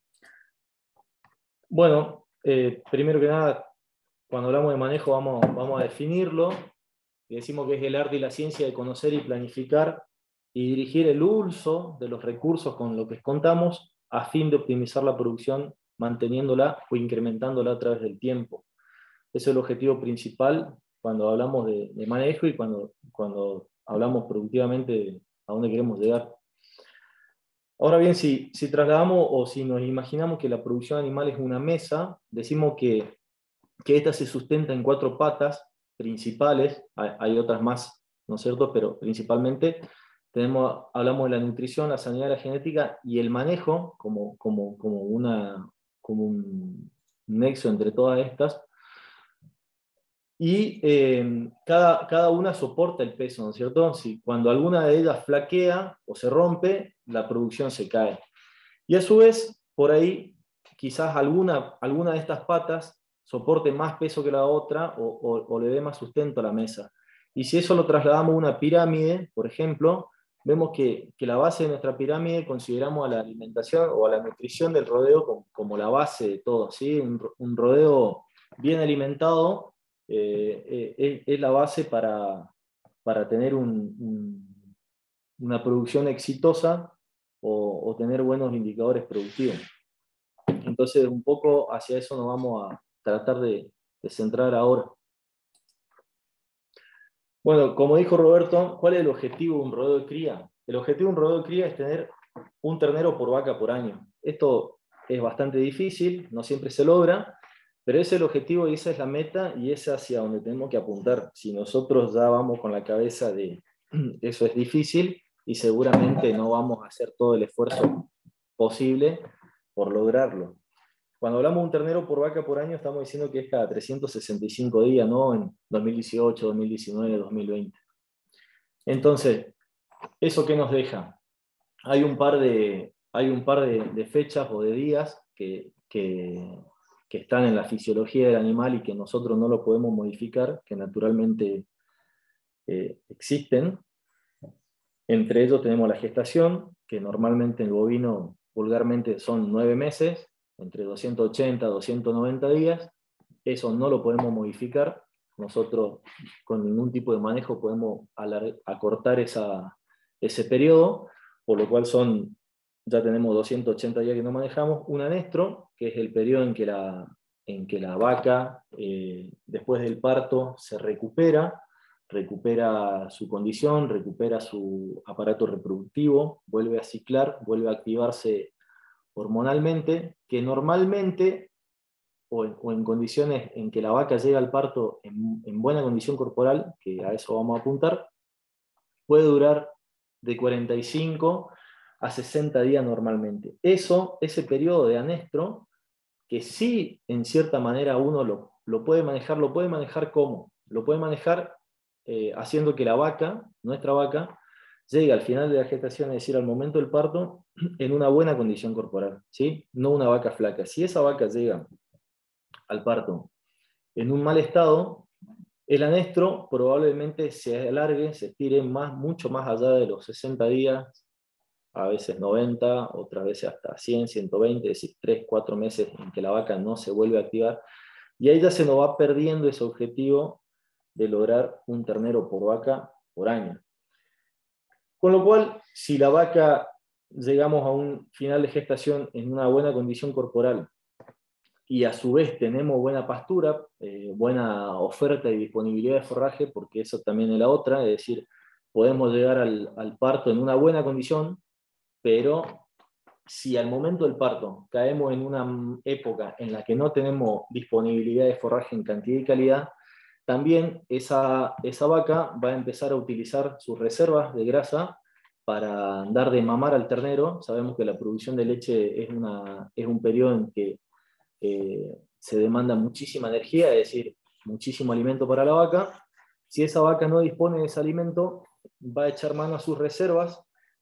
Bueno, primero que nada, cuando hablamos de manejo vamos a definirlo, y decimos que es el arte y la ciencia de conocer y planificar y dirigir el uso de los recursos con los que contamos a fin de optimizar la producción, manteniéndola o incrementándola a través del tiempo. Ese es el objetivo principal cuando hablamos de manejo y cuando hablamos productivamente a dónde queremos llegar. Ahora bien, si trasladamos o si nos imaginamos que la producción animal es una mesa, decimos que esta se sustenta en 4 patas principales, hay otras más, ¿no es cierto? Pero principalmente hablamos de la nutrición, la sanidad, la genética y el manejo como un nexo entre todas estas. Y cada una soporta el peso, ¿no es cierto? Si cuando alguna de ellas flaquea o se rompe, la producción se cae. Y a su vez, por ahí, quizás alguna de estas patas soporte más peso que la otra o le dé más sustento a la mesa. Y si eso lo trasladamos a una pirámide, por ejemplo, vemos que la base de nuestra pirámide consideramos a la alimentación o a la nutrición del rodeo como la base de todo, ¿sí? Un rodeo bien alimentado es la base para tener una producción exitosa o tener buenos indicadores productivos. Entonces, un poco hacia eso nos vamos a tratar de centrar ahora. Bueno, como dijo Roberto, ¿cuál es el objetivo de un rodeo de cría? El objetivo de un rodeo de cría es tener un ternero por vaca por año. Esto es bastante difícil, no siempre se logra, pero ese es el objetivo y esa es la meta y es hacia donde tenemos que apuntar. Si nosotros ya vamos con la cabeza de eso es difícil y seguramente no vamos a hacer todo el esfuerzo posible por lograrlo. Cuando hablamos de un ternero por vaca por año, estamos diciendo que es cada 365 días, ¿no? En 2018, 2019, 2020. Entonces, ¿eso qué nos deja? Hay un par de fechas o de días que están en la fisiología del animal y que nosotros no lo podemos modificar, que naturalmente existen. Entre ellos tenemos la gestación, que normalmente en el bovino vulgarmente son 9 meses, entre 280 y 290 días. Eso no lo podemos modificar. Nosotros con ningún tipo de manejo podemos acortar ese periodo, por lo cual ya tenemos 280 días que no manejamos. Un anestro, que es el periodo en que la vaca, después del parto, se recupera recupera su condición, recupera su aparato reproductivo, vuelve a ciclar, vuelve a activarse hormonalmente, que normalmente, o en condiciones en que la vaca llega al parto en buena condición corporal, que a eso vamos a apuntar, puede durar de 45 a 60 días normalmente. Ese periodo de anestro, que sí, en cierta manera, uno lo puede manejar ¿cómo? Lo puede manejar haciendo que la vaca, nuestra vaca, llegue al final de la gestación, es decir, al momento del parto, en una buena condición corporal, ¿sí? No una vaca flaca. Si esa vaca llega al parto en un mal estado, el anestro probablemente se alargue, se estire mucho más allá de los 60 días, a veces 90, otras veces hasta 100, 120, es decir, 3, 4 meses en que la vaca no se vuelve a activar, y ahí ya se nos va perdiendo ese objetivo de lograr un ternero por vaca por año. Con lo cual, si la vaca llegamos a un final de gestación en una buena condición corporal, y a su vez tenemos buena pastura, buena oferta y disponibilidad de forraje, porque eso también es la otra, es decir, podemos llegar al parto en una buena condición, pero si al momento del parto caemos en una época en la que no tenemos disponibilidad de forraje en cantidad y calidad, también esa vaca va a empezar a utilizar sus reservas de grasa para dar de mamar al ternero. Sabemos que la producción de leche es un periodo en que se demanda muchísima energía, es decir, muchísimo alimento para la vaca. Si esa vaca no dispone de ese alimento, va a echar mano a sus reservas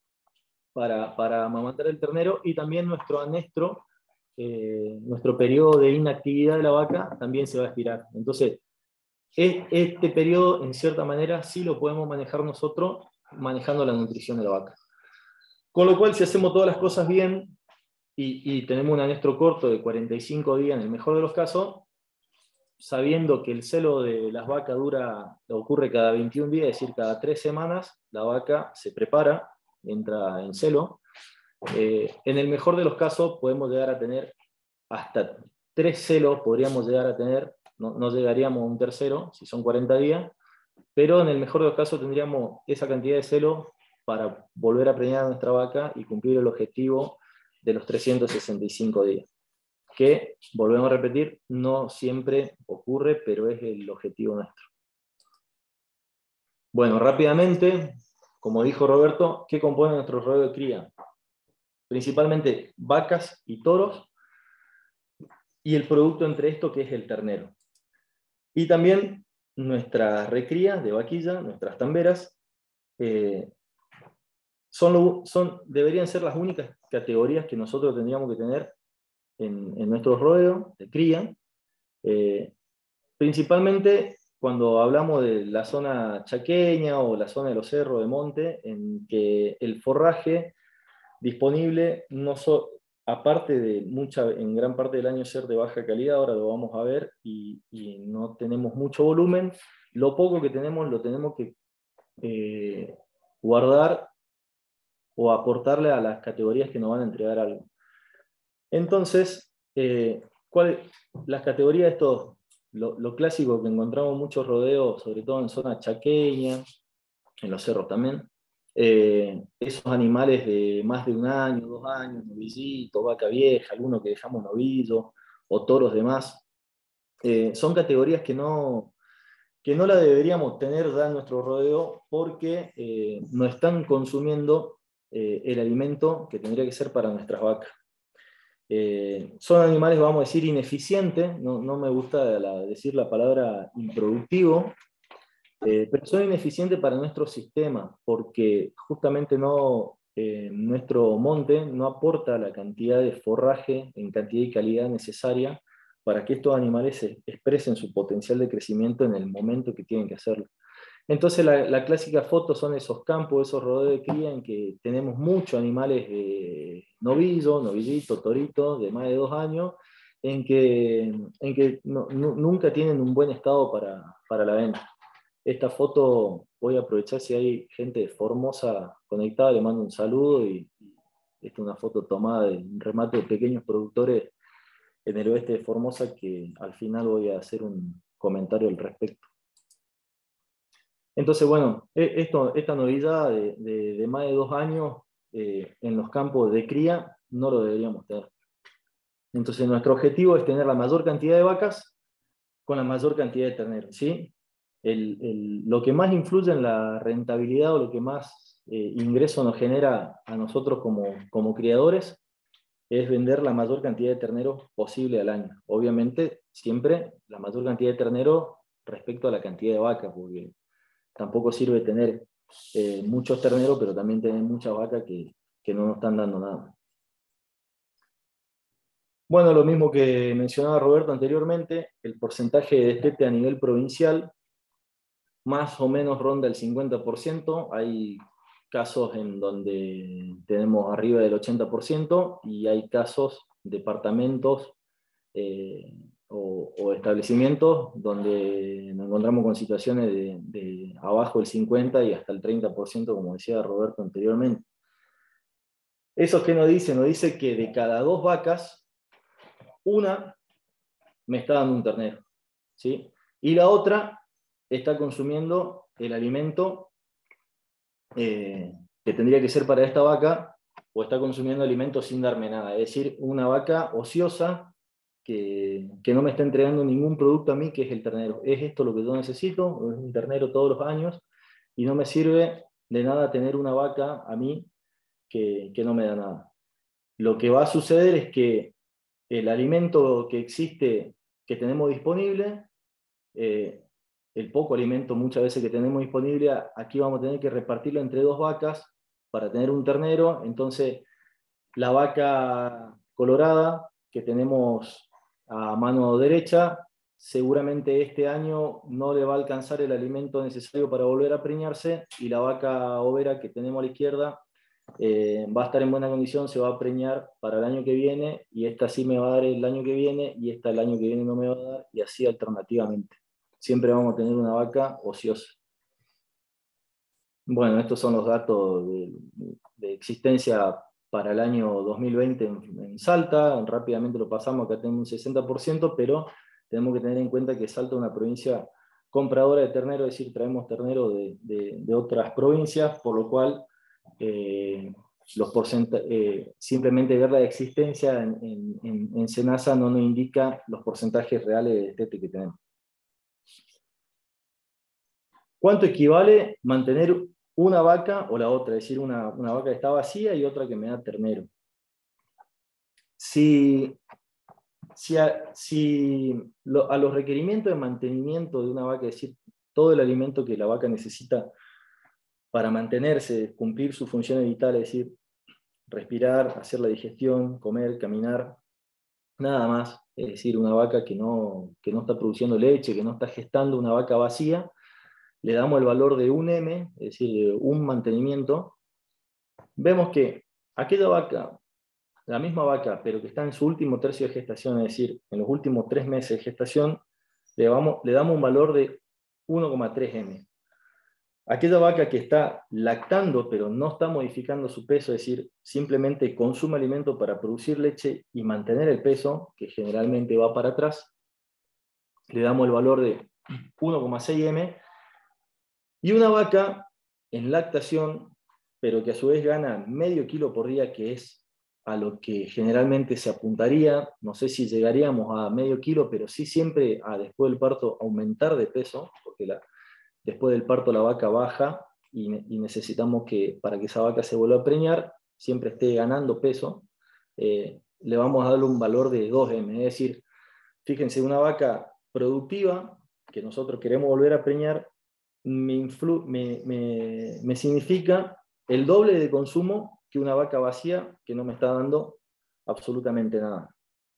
para amamantar el ternero, y también nuestro anestro, nuestro periodo de inactividad de la vaca también se va a estirar. Entonces, este periodo, en cierta manera, sí lo podemos manejar nosotros manejando la nutrición de la vaca. Con lo cual, si hacemos todas las cosas bien y tenemos un anestro corto de 45 días en el mejor de los casos, sabiendo que el celo de las vacas ocurre cada 21 días, es decir, cada 3 semanas, la vaca se prepara, entra en celo. En el mejor de los casos podemos llegar a tener hasta 3 celos, podríamos llegar a tener, no llegaríamos a un tercero si son 40 días, pero en el mejor de los casos tendríamos esa cantidad de celos para volver a preñar a nuestra vaca y cumplir el objetivo de los 365 días. Que, volvemos a repetir, no siempre ocurre, pero es el objetivo nuestro. Bueno, rápidamente, como dijo Roberto, ¿qué compone nuestro rodeo de cría? Principalmente vacas y toros, y el producto entre esto que es el ternero. Y también nuestras recrías de vaquilla, nuestras tamberas, deberían ser las únicas categorías que nosotros tendríamos que tener en nuestro rodeo de cría. Principalmente cuando hablamos de la zona chaqueña o la zona de los cerros de monte, en que el forraje disponible, aparte de en gran parte del año ser de baja calidad, ahora lo vamos a ver, y no tenemos mucho volumen, lo poco que tenemos lo tenemos que guardar o aportarle a las categorías que nos van a entregar algo. Entonces, las categorías de estos, lo clásico que encontramos muchos rodeos, sobre todo en zona chaqueña, en los cerros también, esos animales de más de 1 año, 2 años, novillito, vaca vieja, algunos que dejamos novillo, o toros de más, son categorías que no la deberíamos tener ya en nuestro rodeo, porque no están consumiendo el alimento que tendría que ser para nuestras vacas. Son animales, vamos a decir, ineficientes, no me gusta decir la palabra improductivo, pero son ineficientes para nuestro sistema, porque justamente nuestro monte no aporta la cantidad de forraje en cantidad y calidad necesaria para que estos animales expresen su potencial de crecimiento en el momento que tienen que hacerlo. Entonces la clásica foto son esos campos, esos rodeos de cría en que tenemos muchos animales de novillo, novillito, torito, de más de 2 años, en que nunca tienen un buen estado para la venta. Esta foto, voy a aprovechar si hay gente de Formosa conectada, le mando un saludo, y esta es una foto tomada de un remate de pequeños productores en el oeste de Formosa, que al final voy a hacer un comentario al respecto. Entonces, bueno, esta novedad de más de 2 años en los campos de cría no lo deberíamos tener. Entonces, nuestro objetivo es tener la mayor cantidad de vacas con la mayor cantidad de terneros, ¿sí? Lo que más influye en la rentabilidad o lo que más ingreso nos genera a nosotros como criadores es vender la mayor cantidad de terneros posible al año. Obviamente, siempre la mayor cantidad de terneros respecto a la cantidad de vacas, porque tampoco sirve tener muchos terneros, pero también tener muchas vacas que no nos están dando nada. Bueno, lo mismo que mencionaba Roberto anteriormente, el porcentaje de destete a nivel provincial más o menos ronda el 50%. Hay casos en donde tenemos arriba del 80% y hay casos, departamentos o establecimientos donde nos encontramos con situaciones de abajo del 50% y hasta el 30%, como decía Roberto anteriormente. ¿Eso qué nos dice? Nos dice que de cada 2 vacas, una me está dando un ternero, ¿sí? Y la otra está consumiendo el alimento que tendría que ser para esta vaca, o está consumiendo alimento sin darme nada. Es decir, una vaca ociosa que no me está entregando ningún producto a mí, que es el ternero. ¿Es esto lo que yo necesito? Es un ternero todos los años, y no me sirve de nada tener una vaca a mí que no me da nada. Lo que va a suceder es que el alimento que existe, que tenemos disponible, el poco alimento muchas veces que tenemos disponible, aquí vamos a tener que repartirlo entre 2 vacas para tener un ternero. Entonces, la vaca colorada que tenemos a mano derecha, seguramente este año no le va a alcanzar el alimento necesario para volver a preñarse, y la vaca overa que tenemos a la izquierda va a estar en buena condición, se va a preñar para el año que viene, y esta sí me va a dar el año que viene, y esta el año que viene no me va a dar, y así alternativamente. Siempre vamos a tener una vaca ociosa. Bueno, estos son los datos de existencia para el año 2020 en Salta. Rápidamente lo pasamos, acá tenemos un 60%, pero tenemos que tener en cuenta que Salta es una provincia compradora de ternero, es decir, traemos ternero de otras provincias, por lo cual simplemente ver la existencia en Senasa no nos indica los porcentajes reales de destete que tenemos. ¿Cuánto equivale mantener una vaca o la otra? Es decir, una vaca que está vacía y otra que me da ternero. A los requerimientos de mantenimiento de una vaca, es decir, todo el alimento que la vaca necesita para mantenerse, cumplir sus funciones vitales, es decir, respirar, hacer la digestión, comer, caminar, nada más. Es decir, una vaca que no está produciendo leche, que no está gestando, una vaca vacía, le damos el valor de un M, es decir, un mantenimiento. Vemos que aquella vaca, la misma vaca, pero que está en su último tercio de gestación, es decir, en los últimos 3 meses de gestación, le damos un valor de 1,3 M. Aquella vaca que está lactando, pero no está modificando su peso, es decir, simplemente consume alimento para producir leche y mantener el peso, que generalmente va para atrás, le damos el valor de 1,6 M. Y una vaca en lactación, pero que a su vez gana medio kilo por día, que es a lo que generalmente se apuntaría, no sé si llegaríamos a medio kilo, pero sí siempre después del parto aumentar de peso, porque después del parto la vaca baja y necesitamos que para que esa vaca se vuelva a preñar, siempre esté ganando peso, le vamos a darle un valor de 2M. Es decir, fíjense, una vaca productiva que nosotros queremos volver a preñar, me significa el doble de consumo que una vaca vacía que no me está dando absolutamente nada.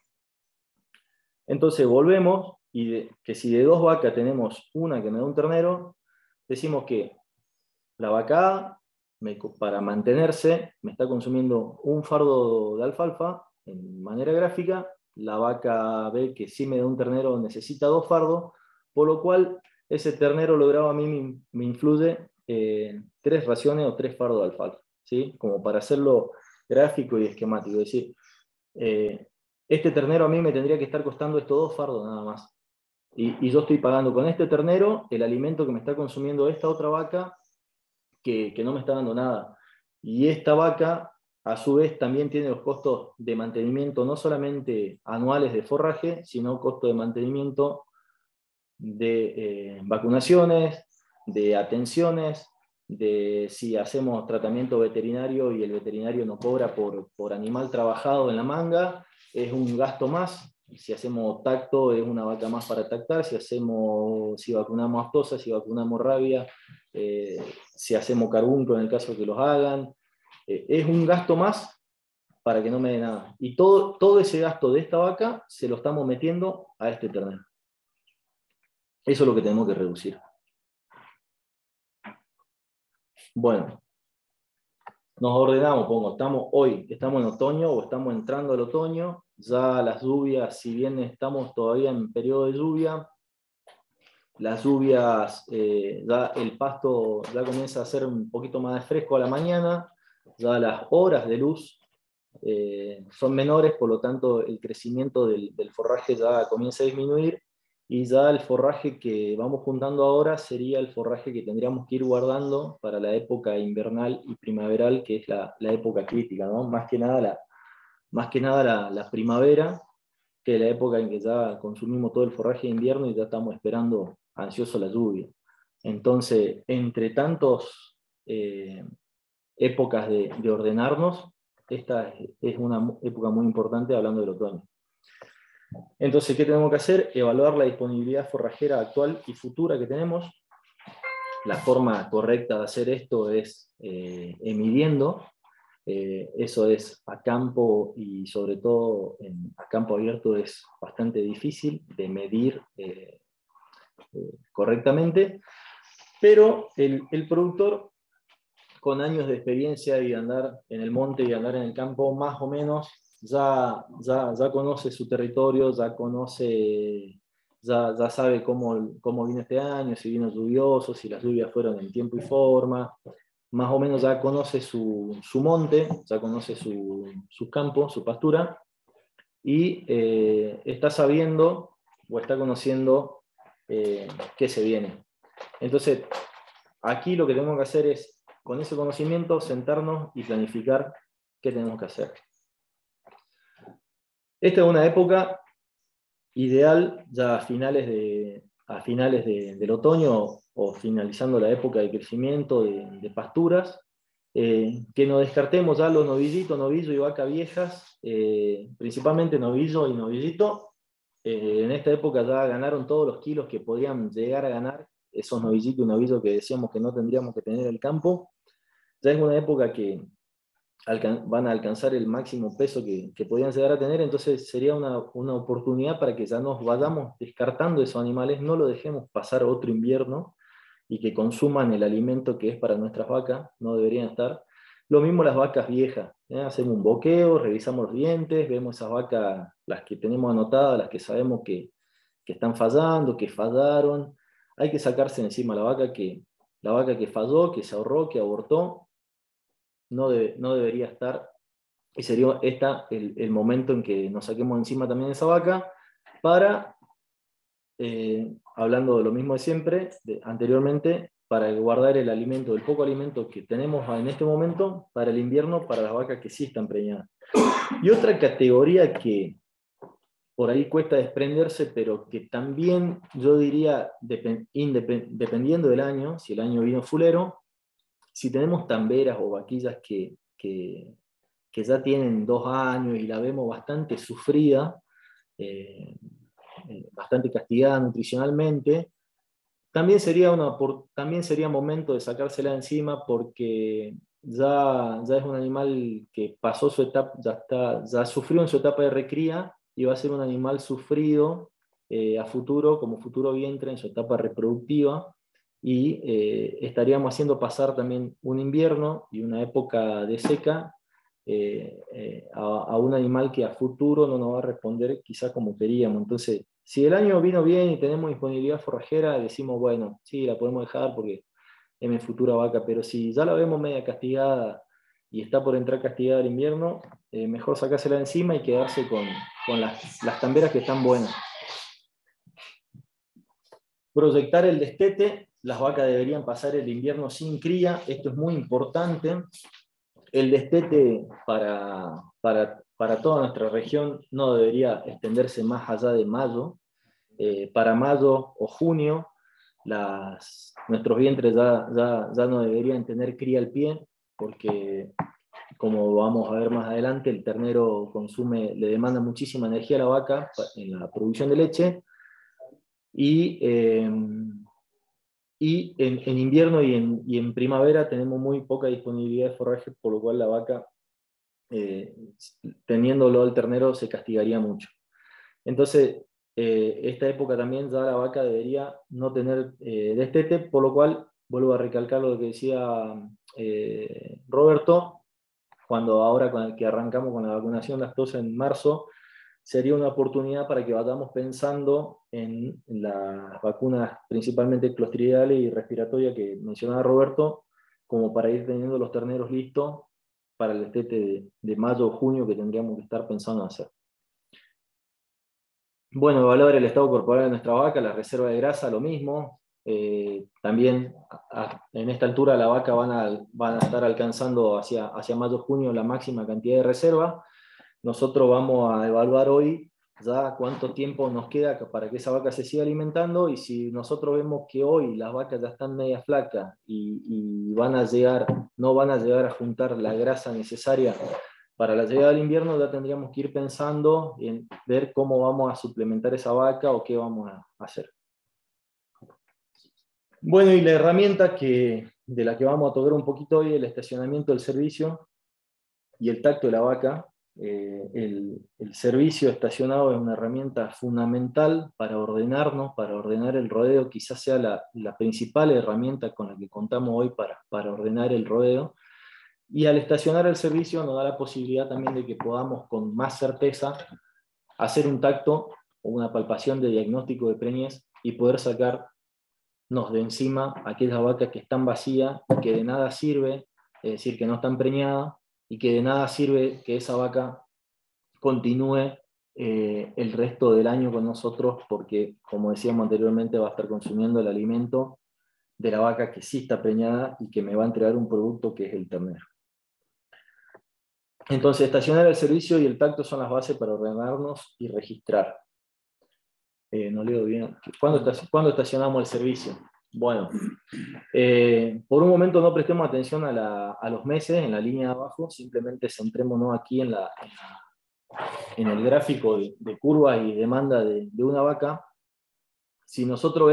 Entonces volvemos, y que si de 2 vacas tenemos una que me da un ternero, decimos que la vaca A, para mantenerse, me está consumiendo un fardo de alfalfa en manera gráfica. La vaca B, que sí me da un ternero, necesita 2 fardos, por lo cual ese ternero logrado a mí me influye 3 raciones o 3 fardos de alfalfa, ¿sí? Como para hacerlo gráfico y esquemático. Es decir, este ternero a mí me tendría que estar costando estos 2 fardos nada más. y yo estoy pagando con este ternero el alimento que me está consumiendo esta otra vaca que no me está dando nada. Y esta vaca, a su vez, también tiene los costos de mantenimiento, no solamente anuales de forraje, sino costos de mantenimiento de vacunaciones, de atenciones, de si hacemos tratamiento veterinario y el veterinario no cobra por animal trabajado en la manga, es un gasto más. Si hacemos tacto, es una vaca más para tactar. Si vacunamos aftosa, si vacunamos rabia, si hacemos carbunco en el caso que los hagan, es un gasto más para que no me dé nada. Y todo ese gasto de esta vaca se lo estamos metiendo a este ternero. Eso es lo que tenemos que reducir. Bueno, nos ordenamos, estamos en otoño o estamos entrando al otoño, ya las lluvias, si bien estamos todavía en periodo de lluvia, las lluvias, ya el pasto ya comienza a ser un poquito más fresco a la mañana, ya las horas de luz son menores, por lo tanto el crecimiento del forraje ya comienza a disminuir, y ya el forraje que vamos juntando ahora sería el forraje que tendríamos que ir guardando para la época invernal y primaveral, que es la época crítica, ¿no? Más que nada la primavera, que es la época en que ya consumimos todo el forraje de invierno y ya estamos esperando ansioso la lluvia. Entonces, entre tantos épocas de ordenarnos, esta es una época muy importante hablando del otoño. Entonces, ¿qué tenemos que hacer? Evaluar la disponibilidad forrajera actual y futura que tenemos. La forma correcta de hacer esto es midiendo. Eso es a campo, y sobre todo a campo abierto es bastante difícil de medir correctamente, pero el productor con años de experiencia y de andar en el monte y andar en el campo, más o menos ya conoce su territorio, ya sabe cómo vino este año, si vino lluvioso, si las lluvias fueron en tiempo y forma, más o menos ya conoce su monte, ya conoce su campo, su pastura, y está sabiendo o está conociendo qué se viene. Entonces, aquí lo que tenemos que hacer es, con ese conocimiento, sentarnos y planificar qué tenemos que hacer. Esta es una época ideal ya a finales del otoño o finalizando la época de crecimiento de pasturas, que no descartemos ya los novillitos, novillo y vaca viejas, principalmente novillo y novillito. En esta época ya ganaron todos los kilos que podían llegar a ganar esos novillitos y novillos que decíamos que no tendríamos que tener en el campo. Ya es una época que van a alcanzar el máximo peso que podían llegar a tener, entonces sería una oportunidad para que ya nos vayamos descartando esos animales, no lo dejemos pasar otro invierno y que consuman el alimento que es para nuestras vacas, no deberían estar. Lo mismo las vacas viejas, hacemos un boqueo, revisamos los dientes, vemos esas vacas, las que tenemos anotadas, las que sabemos que están fallando, que fallaron. Hay que sacarse encima la vaca que falló, que se ahorró, que abortó, no debería estar, y sería el momento en que nos saquemos encima también esa vaca para, hablando de lo mismo de siempre, anteriormente, para guardar el alimento, el poco alimento que tenemos en este momento para el invierno, para las vacas que sí están preñadas. Y otra categoría que por ahí cuesta desprenderse, pero que también yo diría, dependiendo del año, si el año vino fulero, si tenemos tamberas o vaquillas que ya tienen 2 años y la vemos bastante sufrida, bastante castigada nutricionalmente, también sería momento de sacársela encima, porque ya es un animal que pasó su etapa, ya sufrió en su etapa de recría, y va a ser un animal sufrido a futuro, como futuro vientre en su etapa reproductiva, y estaríamos haciendo pasar también un invierno y una época de seca a un animal que a futuro no nos va a responder quizás como queríamos. Entonces, si el año vino bien y tenemos disponibilidad forrajera, decimos, bueno, sí, la podemos dejar porque es mi futura vaca, pero si ya la vemos media castigada y está por entrar castigada el invierno, mejor sacársela encima y quedarse con las tamberas que están buenas. Proyectar el destete, las vacas deberían pasar el invierno sin cría, esto es muy importante. El destete para toda nuestra región no debería extenderse más allá de mayo. Para mayo o junio, nuestros vientres ya no deberían tener cría al pie, porque como vamos a ver más adelante, el ternero le demanda muchísima energía a la vaca en la producción de leche, y en invierno y en primavera tenemos muy poca disponibilidad de forraje, por lo cual la vaca, teniéndolo al ternero, se castigaría mucho. Entonces, esta época también ya la vaca debería no tener destete, por lo cual, vuelvo a recalcar lo que decía Roberto, ahora que arrancamos con la vacunación lactosa en marzo, sería una oportunidad para que vayamos pensando en las vacunas principalmente clostridiales y respiratorias que mencionaba Roberto, como para ir teniendo los terneros listos para el destete de mayo o junio que tendríamos que estar pensando en hacer. Bueno, evaluar el estado corporal de nuestra vaca, la reserva de grasa, lo mismo. También en esta altura la vaca van a estar alcanzando hacia mayo o junio la máxima cantidad de reserva. Nosotros vamos a evaluar hoy ya cuánto tiempo nos queda para que esa vaca se siga alimentando, y si nosotros vemos que hoy las vacas ya están media flacas y no van a llegar a juntar la grasa necesaria para la llegada del invierno, ya tendríamos que ir pensando en ver cómo vamos a suplementar esa vaca o qué vamos a hacer. Bueno, y la herramienta de la que vamos a tocar un poquito hoy, el estacionamiento del servicio y el tacto de la vaca. El servicio estacionado es una herramienta fundamental para ordenarnos, para ordenar el rodeo. Quizás sea la principal herramienta con la que contamos hoy para ordenar el rodeo. Y al estacionar el servicio nos da la posibilidad también de que podamos con más certeza hacer un tacto o una palpación de diagnóstico de preñez y poder sacarnos de encima aquellas vacas que están vacías y que de nada sirve, es decir, que no están preñadas, y que de nada sirve que esa vaca continúe el resto del año con nosotros, porque, como decíamos anteriormente, va a estar consumiendo el alimento de la vaca que sí está preñada y que me va a entregar un producto que es el ternero. Entonces, estacionar el servicio y el tacto son las bases para ordenarnos y registrar. No leo bien. ¿Cuándo estacionamos el servicio? Bueno, por un momento no prestemos atención a los meses en la línea de abajo, simplemente centrémonos aquí en el gráfico de curvas y demanda de una vaca. Si nosotros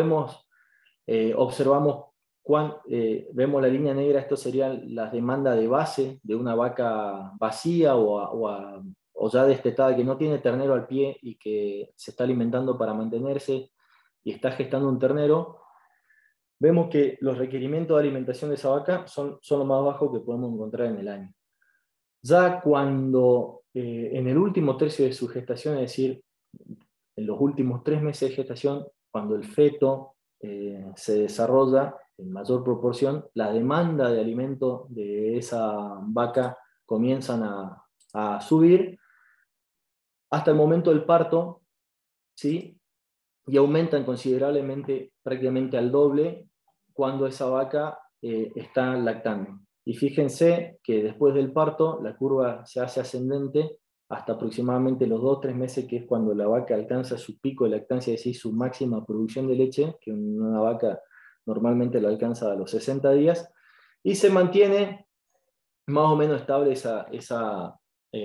observamos, vemos la línea negra, esto serían las demandas de base de una vaca vacía o ya destetada, que no tiene ternero al pie y que se está alimentando para mantenerse y está gestando un ternero. Vemos que los requerimientos de alimentación de esa vaca son los más bajos que podemos encontrar en el año. Ya cuando en el último tercio de su gestación, es decir, en los últimos 3 meses de gestación, cuando el feto se desarrolla en mayor proporción, la demanda de alimento de esa vaca comienzan a subir hasta el momento del parto, ¿sí? Y aumentan considerablemente, prácticamente al doble, cuando esa vaca está lactando. Y fíjense que después del parto la curva se hace ascendente hasta aproximadamente los 2 o 3 meses, que es cuando la vaca alcanza su pico de lactancia, es decir, su máxima producción de leche, que una vaca normalmente lo alcanza a los 60 días, y se mantiene más o menos estable esa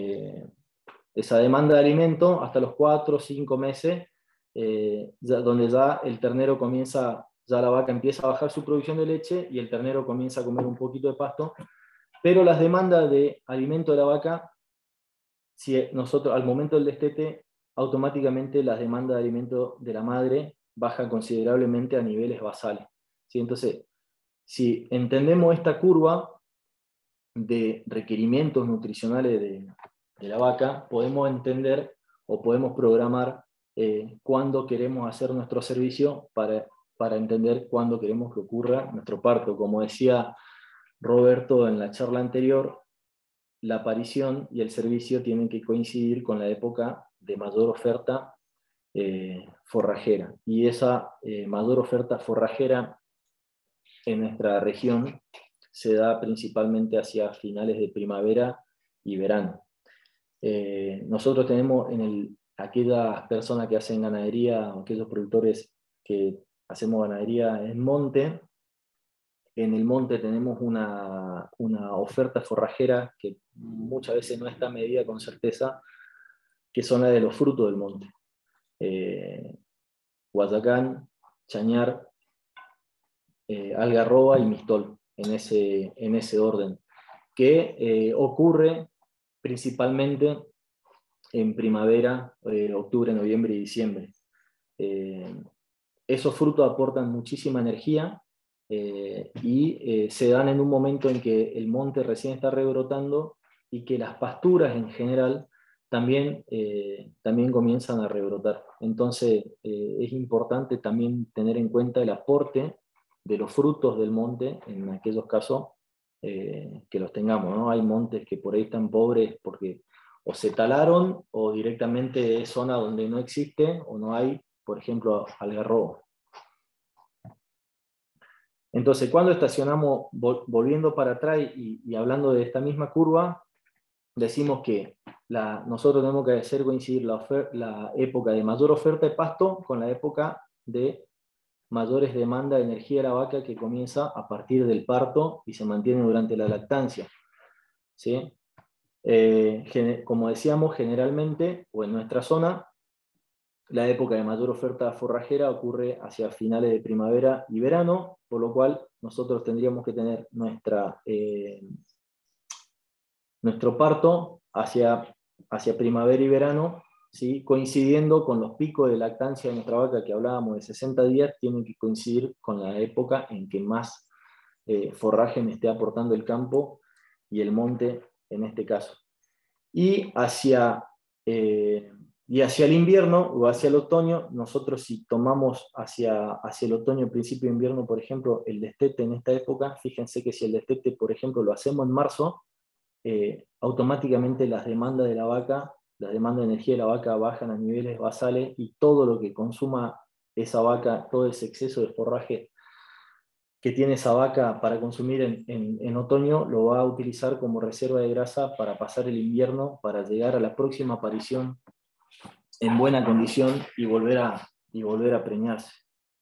demanda de alimento hasta los 4 o 5 meses, donde ya el ternero ya la vaca empieza a bajar su producción de leche y el ternero comienza a comer un poquito de pasto, pero las demandas de alimento de la vaca, si nosotros al momento del destete, automáticamente las demandas de alimento de la madre bajan considerablemente a niveles basales. ¿Sí? Entonces, si entendemos esta curva de requerimientos nutricionales de la vaca, podemos entender o podemos programar cuándo queremos hacer nuestro servicio para entender cuándo queremos que ocurra nuestro parto. Como decía Roberto en la charla anterior, la aparición y el servicio tienen que coincidir con la época de mayor oferta forrajera. Y esa mayor oferta forrajera en nuestra región se da principalmente hacia finales de primavera y verano. Nosotros tenemos aquellas personas que hacen ganadería, aquellos productores que hacemos ganadería en monte. En el monte tenemos una oferta forrajera que muchas veces no está medida con certeza, que son la de los frutos del monte. Guayacán, chañar, algarroba y mistol, en ese orden, que ocurre principalmente en primavera, octubre, noviembre y diciembre. Esos frutos aportan muchísima energía y se dan en un momento en que el monte recién está rebrotando y que las pasturas en general también comienzan a rebrotar. Entonces es importante también tener en cuenta el aporte de los frutos del monte en aquellos casos que los tengamos, ¿no? Hay montes que por ahí están pobres porque o se talaron o directamente es zona donde no existe o no hay, por ejemplo, algarrobo. Entonces, cuando estacionamos, volviendo para atrás y hablando de esta misma curva, decimos que nosotros tenemos que hacer coincidir la época de mayor oferta de pasto con la época de mayores demandas de energía de la vaca, que comienza a partir del parto y se mantiene durante la lactancia. ¿Sí? Como decíamos, generalmente, o en nuestra zona, la época de mayor oferta forrajera ocurre hacia finales de primavera y verano, por lo cual nosotros tendríamos que tener nuestro parto hacia primavera y verano, ¿sí? Coincidiendo con los picos de lactancia de nuestra vaca que hablábamos de 60 días, tienen que coincidir con la época en que más forraje me esté aportando el campo y el monte en este caso. Y hacia el invierno o hacia el otoño, nosotros si tomamos hacia el otoño, principio de invierno, por ejemplo, el destete en esta época, fíjense que si el destete, por ejemplo, lo hacemos en marzo, automáticamente las demandas de la vaca, las demandas de energía de la vaca bajan a niveles basales y todo lo que consuma esa vaca, todo ese exceso de forraje que tiene esa vaca para consumir en otoño, lo va a utilizar como reserva de grasa para pasar el invierno, para llegar a la próxima aparición en buena condición y volver a preñarse.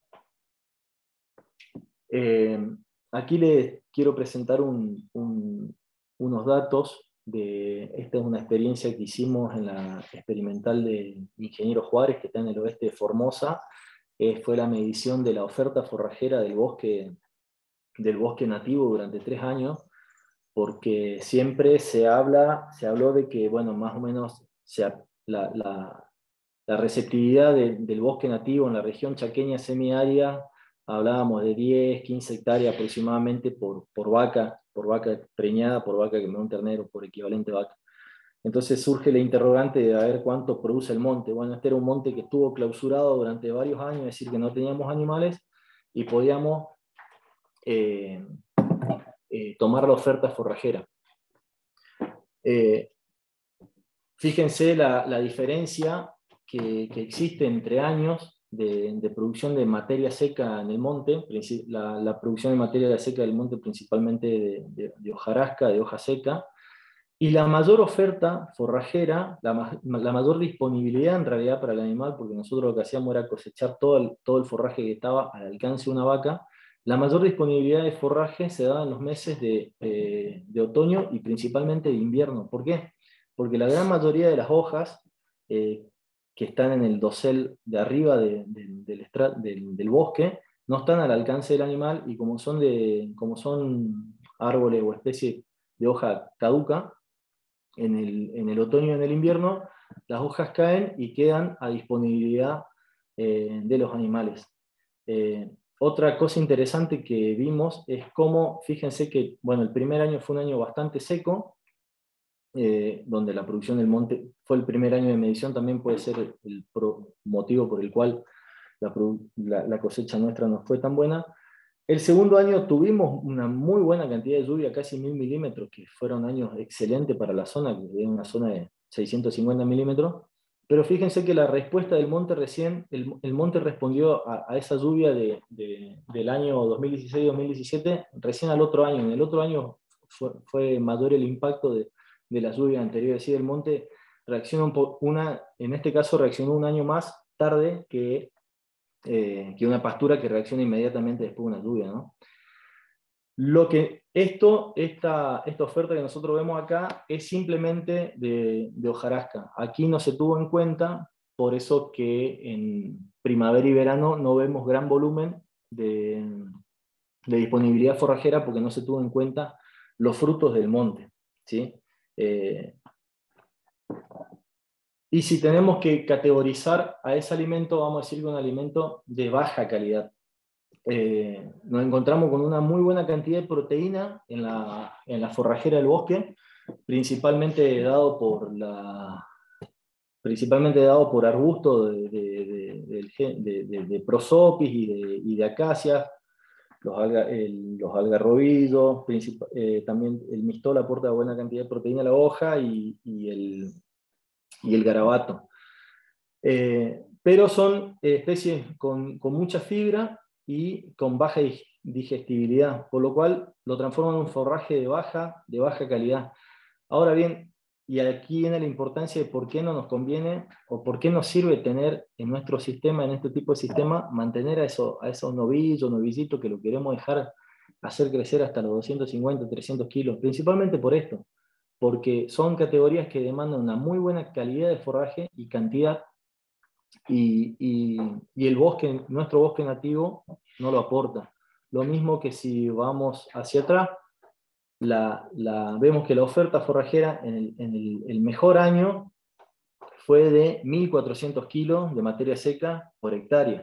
Aquí les quiero presentar unos datos. Esta es una experiencia que hicimos en la experimental de Ingeniero Juárez, que está en el oeste de Formosa. Fue la medición de la oferta forrajera del bosque nativo durante 3 años, porque siempre se habló de que, bueno, más o menos la receptividad del bosque nativo en la región chaqueña semiárida, hablábamos de 10, 15 hectáreas aproximadamente por vaca preñada, por vaca que me da un ternero, por equivalente vaca. Entonces surge la interrogante de a ver cuánto produce el monte. Bueno, este era un monte que estuvo clausurado durante varios años, es decir, que no teníamos animales y podíamos tomar la oferta forrajera. Fíjense la diferencia que existe entre años de producción de materia seca en el monte, la producción de materia seca del monte principalmente de hojarasca, de hoja seca, y la mayor oferta forrajera, la mayor disponibilidad en realidad para el animal, porque nosotros lo que hacíamos era cosechar todo el forraje que estaba al alcance de una vaca. La mayor disponibilidad de forraje se da en los meses de otoño y principalmente de invierno. ¿Por qué? Porque la gran mayoría de las hojas que están en el dosel de arriba del bosque no están al alcance del animal, y como son árboles o especies de hoja caduca, en el otoño y en el invierno las hojas caen y quedan a disponibilidad de los animales. Otra cosa interesante que vimos es cómo, fíjense que, bueno, el primer año fue un año bastante seco, donde la producción del monte fue el primer año de medición, también puede ser el motivo por el cual la cosecha nuestra no fue tan buena. El segundo año tuvimos una muy buena cantidad de lluvia, casi 1000 milímetros, que fueron años excelentes para la zona, que es una zona de 650 milímetros, Pero fíjense que la respuesta del monte recién, el monte respondió a esa lluvia del año 2016-2017 recién al otro año. En el otro año fue mayor el impacto de la lluvia anterior. Es decir, el monte reacciona en este caso reaccionó un año más tarde que una pastura que reacciona inmediatamente después de una lluvia, ¿no? Lo que esta oferta que nosotros vemos acá es simplemente de hojarasca. Aquí no se tuvo en cuenta, por eso que en primavera y verano no vemos gran volumen de disponibilidad forrajera, porque no se tuvo en cuenta los frutos del monte, ¿sí? Y si tenemos que categorizar a ese alimento, vamos a decir que un alimento de baja calidad. Nos encontramos con una muy buena cantidad de proteína en la forrajera del bosque, principalmente dado por arbustos de prosopis y de acacias, los algarrobidos, también el mistol aporta buena cantidad de proteína a la hoja y el garabato. Pero son especies con mucha fibra y con baja digestibilidad, por lo cual lo transforman en un forraje de baja calidad. Ahora bien, y aquí viene la importancia de por qué no nos conviene o por qué nos sirve tener en nuestro sistema, en este tipo de sistema, mantener a esos novillitos que lo queremos dejar hacer crecer hasta los 250, 300 kilos, principalmente por esto, porque son categorías que demandan una muy buena calidad de forraje y cantidad, y nuestro bosque nativo no lo aporta. Lo mismo que si vamos hacia atrás, vemos que la oferta forrajera en el mejor año fue de 1.400 kilos de materia seca por hectárea.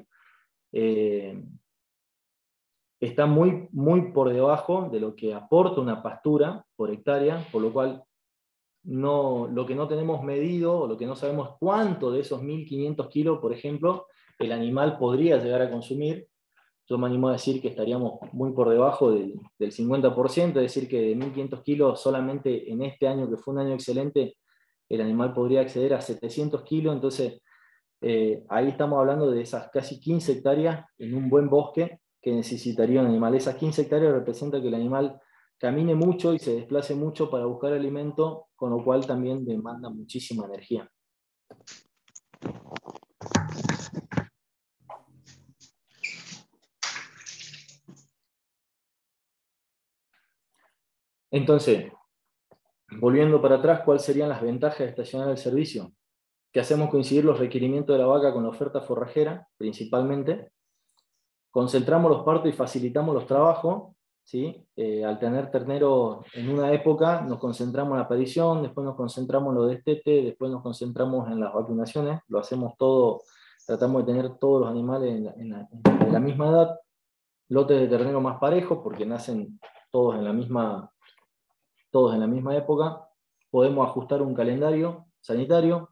Está muy, muy por debajo de lo que aporta una pastura por hectárea, por lo cual lo que no tenemos medido, o lo que no sabemos cuánto de esos 1.500 kilos, por ejemplo, el animal podría llegar a consumir. Yo me animo a decir que estaríamos muy por debajo del 50%, es decir, que de 1.500 kilos solamente en este año, que fue un año excelente, el animal podría acceder a 700 kilos, entonces ahí estamos hablando de esas casi 15 hectáreas en un buen bosque que necesitaría un animal. Esas 15 hectáreas representan que el animal camine mucho y se desplace mucho para buscar alimento, con lo cual también demanda muchísima energía. Entonces, volviendo para atrás, ¿cuáles serían las ventajas de estacionar el servicio? Que hacemos coincidir los requerimientos de la vaca con la oferta forrajera, principalmente. Concentramos los partos y facilitamos los trabajos, ¿sí? Al tener ternero en una época, nos concentramos en la aparición, después nos concentramos en lo destete, después nos concentramos en las vacunaciones, lo hacemos todo, tratamos de tener todos los animales en la misma edad, lotes de ternero más parejos, porque nacen todos en la misma época, podemos ajustar un calendario sanitario.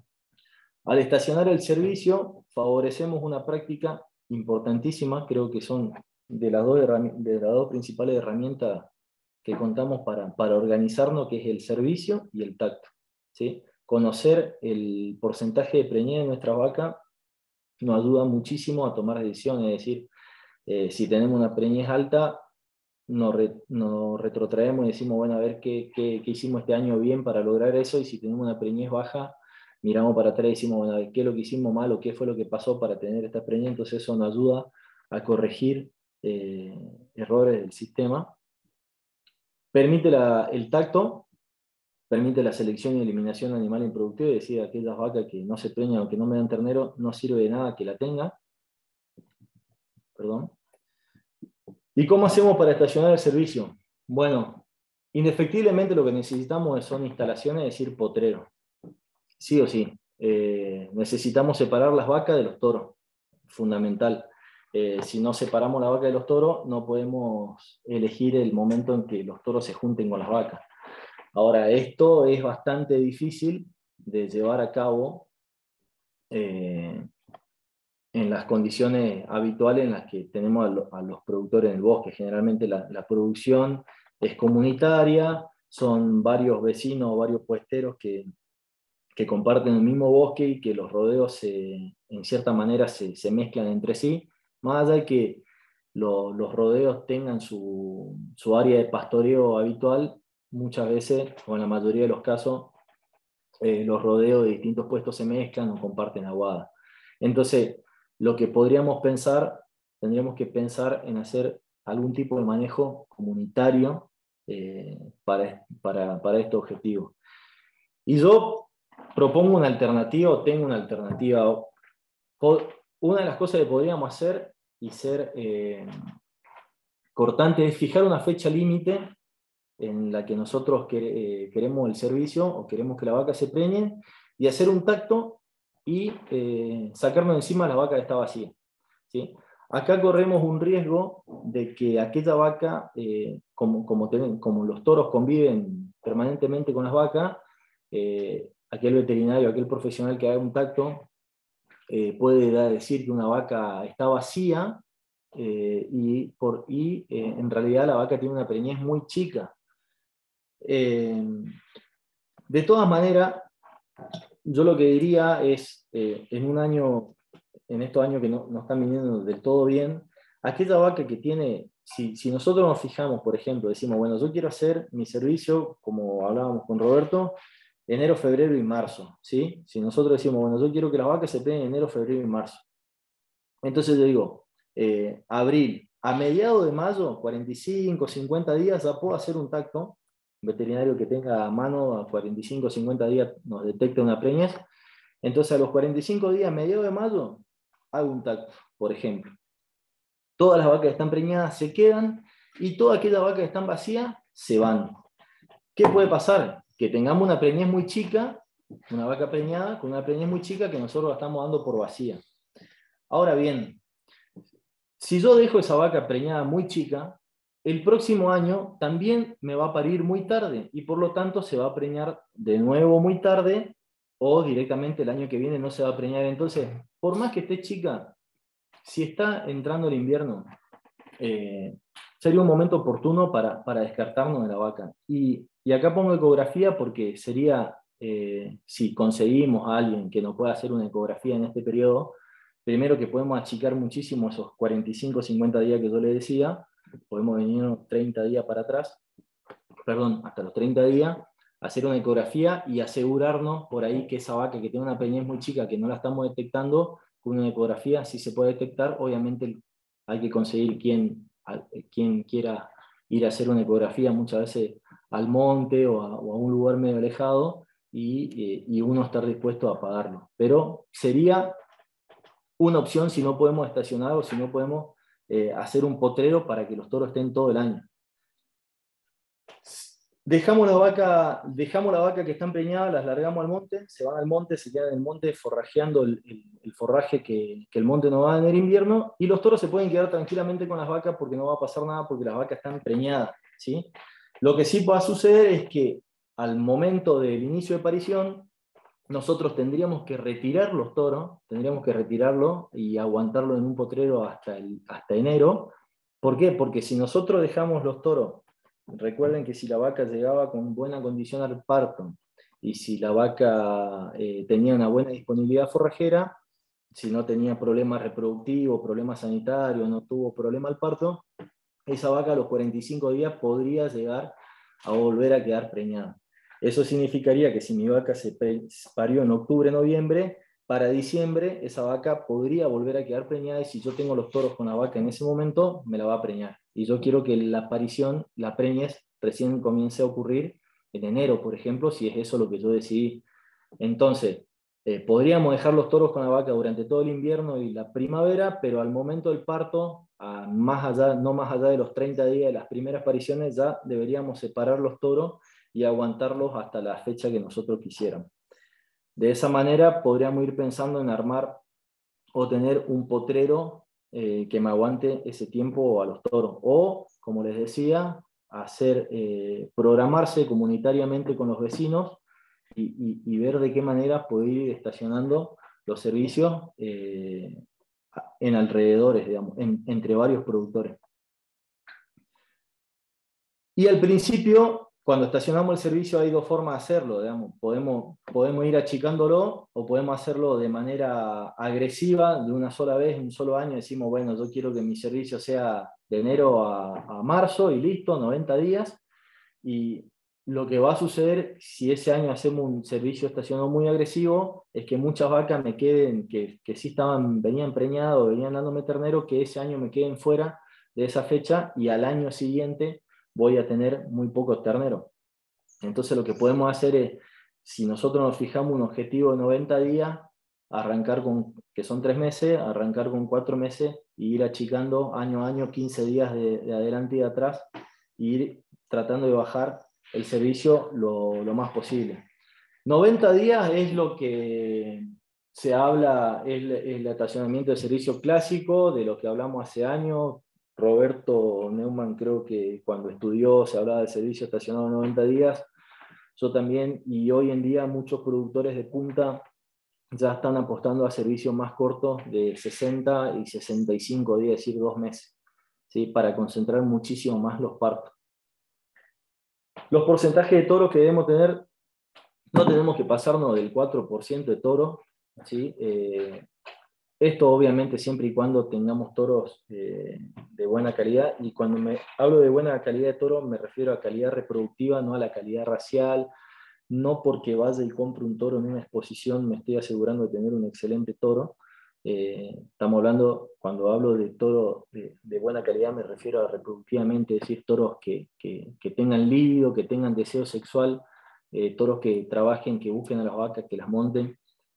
Al estacionar el servicio, favorecemos una práctica importantísima, creo que son de las dos principales herramientas que contamos para organizarnos, que es el servicio y el tacto, ¿sí? Conocer el porcentaje de preñez de nuestra vaca nos ayuda muchísimo a tomar decisiones, es decir, si tenemos una preñez alta, nos retrotraemos y decimos, bueno, a ver qué hicimos este año bien para lograr eso, y si tenemos una preñez baja, miramos para atrás y decimos, bueno, a ver qué es lo que hicimos mal o qué fue lo que pasó para tener esta preñez. Entonces eso nos ayuda a corregir errores del sistema. Permite el tacto, permite la selección y eliminación animal improductiva, es decir, aquellas vacas que no se preñan o que no me dan ternero, no sirve de nada que la tenga. Perdón. ¿Y cómo hacemos para estacionar el servicio? Bueno, indefectiblemente lo que necesitamos son instalaciones, es decir, potreros. Sí o sí. Necesitamos separar las vacas de los toros. Fundamental. Si no separamos la vaca de los toros, no podemos elegir el momento en que los toros se junten con las vacas. Ahora, esto es bastante difícil de llevar a cabo en las condiciones habituales en las que tenemos a los productores en el bosque. Generalmente la producción es comunitaria, son varios vecinos o varios puesteros que que comparten el mismo bosque y que los rodeos en cierta manera se mezclan entre sí, más allá de que los rodeos tengan su área de pastoreo habitual, muchas veces, o en la mayoría de los casos, los rodeos de distintos puestos se mezclan o comparten aguada. Entonces, lo que podríamos pensar, tendríamos que pensar en hacer algún tipo de manejo comunitario para este objetivo. Y yo propongo una alternativa, o tengo una alternativa. Una de las cosas que podríamos hacer y ser cortante es fijar una fecha límite en la que nosotros queremos el servicio o queremos que la vaca se preñe, y hacer un tacto y sacarnos encima la vaca que está vacía, ¿sí? Acá corremos un riesgo de que aquella vaca, como los toros conviven permanentemente con las vacas, aquel veterinario, aquel profesional que haga un tacto, puede decir que una vaca está vacía, y en realidad la vaca tiene una preñez muy chica. De todas maneras, yo lo que diría es, en estos años que no están viniendo del todo bien, aquella vaca que tiene, si nosotros nos fijamos, por ejemplo, decimos, bueno, yo quiero hacer mi servicio, como hablábamos con Roberto, enero, febrero y marzo, ¿sí? Si nosotros decimos, bueno, yo quiero que las vacas se peguen en enero, febrero y marzo. Entonces yo digo, abril, a mediados de mayo, 45, 50 días, ya puedo hacer un tacto. Un veterinario que tenga a mano a 45, 50 días nos detecta una preñez. Entonces a los 45 días, mediados de mayo, hago un tacto, por ejemplo. Todas las vacas que están preñadas se quedan y todas aquellas vacas que están vacías se van. ¿Qué puede pasar? Que tengamos una preñez muy chica, una vaca preñada con una preñez muy chica que nosotros la estamos dando por vacía. Ahora bien, si yo dejo esa vaca preñada muy chica, el próximo año también me va a parir muy tarde y por lo tanto se va a preñar de nuevo muy tarde, o directamente el año que viene no se va a preñar. Entonces, por más que esté chica, si está entrando el invierno, sería un momento oportuno para descartarnos de la vaca. Y acá pongo ecografía porque sería, si conseguimos a alguien que nos pueda hacer una ecografía en este periodo, primero que podemos achicar muchísimo esos 45 o 50 días que yo le decía, podemos venir unos 30 días para atrás, perdón, hasta los 30 días, hacer una ecografía y asegurarnos por ahí que esa vaca que tiene una preñez muy chica que no la estamos detectando, con una ecografía sí se puede detectar. Obviamente hay que conseguir quien quiera ir a hacer una ecografía, muchas veces al monte o a un lugar medio alejado, y uno estar dispuesto a pagarlo. Pero sería una opción si no podemos estacionar o si no podemos hacer un potrero para que los toros estén todo el año. Dejamos la vaca que están preñadas, las largamos al monte, se van al monte, se quedan en el monte forrajeando el forraje que el monte no va en el invierno, y los toros se pueden quedar tranquilamente con las vacas porque no va a pasar nada porque las vacas están preñadas, ¿sí? Lo que sí va a suceder es que al momento del inicio de parición, nosotros tendríamos que retirar los toros, tendríamos que retirarlo y aguantarlo en un potrero hasta enero. ¿Por qué? Porque si nosotros dejamos los toros, recuerden que si la vaca llegaba con buena condición al parto y si la vaca tenía una buena disponibilidad forrajera, si no tenía problemas reproductivos, problemas sanitarios, no tuvo problema al parto, esa vaca a los 45 días podría llegar a volver a quedar preñada. Eso significaría que si mi vaca se parió en octubre, noviembre, para diciembre esa vaca podría volver a quedar preñada, y si yo tengo los toros con la vaca en ese momento, me la va a preñar. Y yo quiero que la aparición, la preñez, recién comience a ocurrir en enero, por ejemplo, si es eso lo que yo decidí. Entonces, podríamos dejar los toros con la vaca durante todo el invierno y la primavera, pero al momento del parto, no más allá de los 30 días de las primeras pariciones, ya deberíamos separar los toros y aguantarlos hasta la fecha que nosotros quisiéramos. De esa manera podríamos ir pensando en armar o tener un potrero que me aguante ese tiempo a los toros. O, como les decía, programarse comunitariamente con los vecinos y ver de qué manera poder ir estacionando los servicios en alrededores, digamos, entre varios productores. Y al principio, cuando estacionamos el servicio hay dos formas de hacerlo, digamos. Podemos ir achicándolo o podemos hacerlo de manera agresiva, de una sola vez, un solo año. Decimos, bueno, yo quiero que mi servicio sea de enero a marzo y listo, 90 días. Y lo que va a suceder si ese año hacemos un servicio estacionado muy agresivo es que muchas vacas me queden, que sí venían preñadas o venían dándome ternero, que ese año me queden fuera de esa fecha y al año siguiente voy a tener muy pocos terneros. Entonces lo que podemos hacer es, si nosotros nos fijamos un objetivo de 90 días, arrancar con, que son 3 meses, arrancar con 4 meses e ir achicando año a año, 15 días de adelante y de atrás, e ir tratando de bajar el servicio lo más posible. 90 días es lo que se habla, es el estacionamiento de servicio clásico, de lo que hablamos hace años. Roberto Neumann creo que cuando estudió se hablaba de servicio estacionado 90 días. Yo también, y hoy en día muchos productores de punta ya están apostando a servicios más cortos de 60 y 65 días, es decir, 2 meses, ¿sí? Para concentrar muchísimo más los partos. Los porcentajes de toros que debemos tener, no tenemos que pasarnos del 4% de toros, ¿sí? Esto obviamente siempre y cuando tengamos toros de buena calidad, y cuando me hablo de buena calidad de toro me refiero a calidad reproductiva, no a la calidad racial. No porque vaya y compre un toro en una exposición me estoy asegurando de tener un excelente toro. Estamos hablando, cuando hablo de toro de buena calidad me refiero a reproductivamente, es decir, toros que tengan líbido, que tengan deseo sexual, toros que trabajen, que busquen a las vacas, que las monten.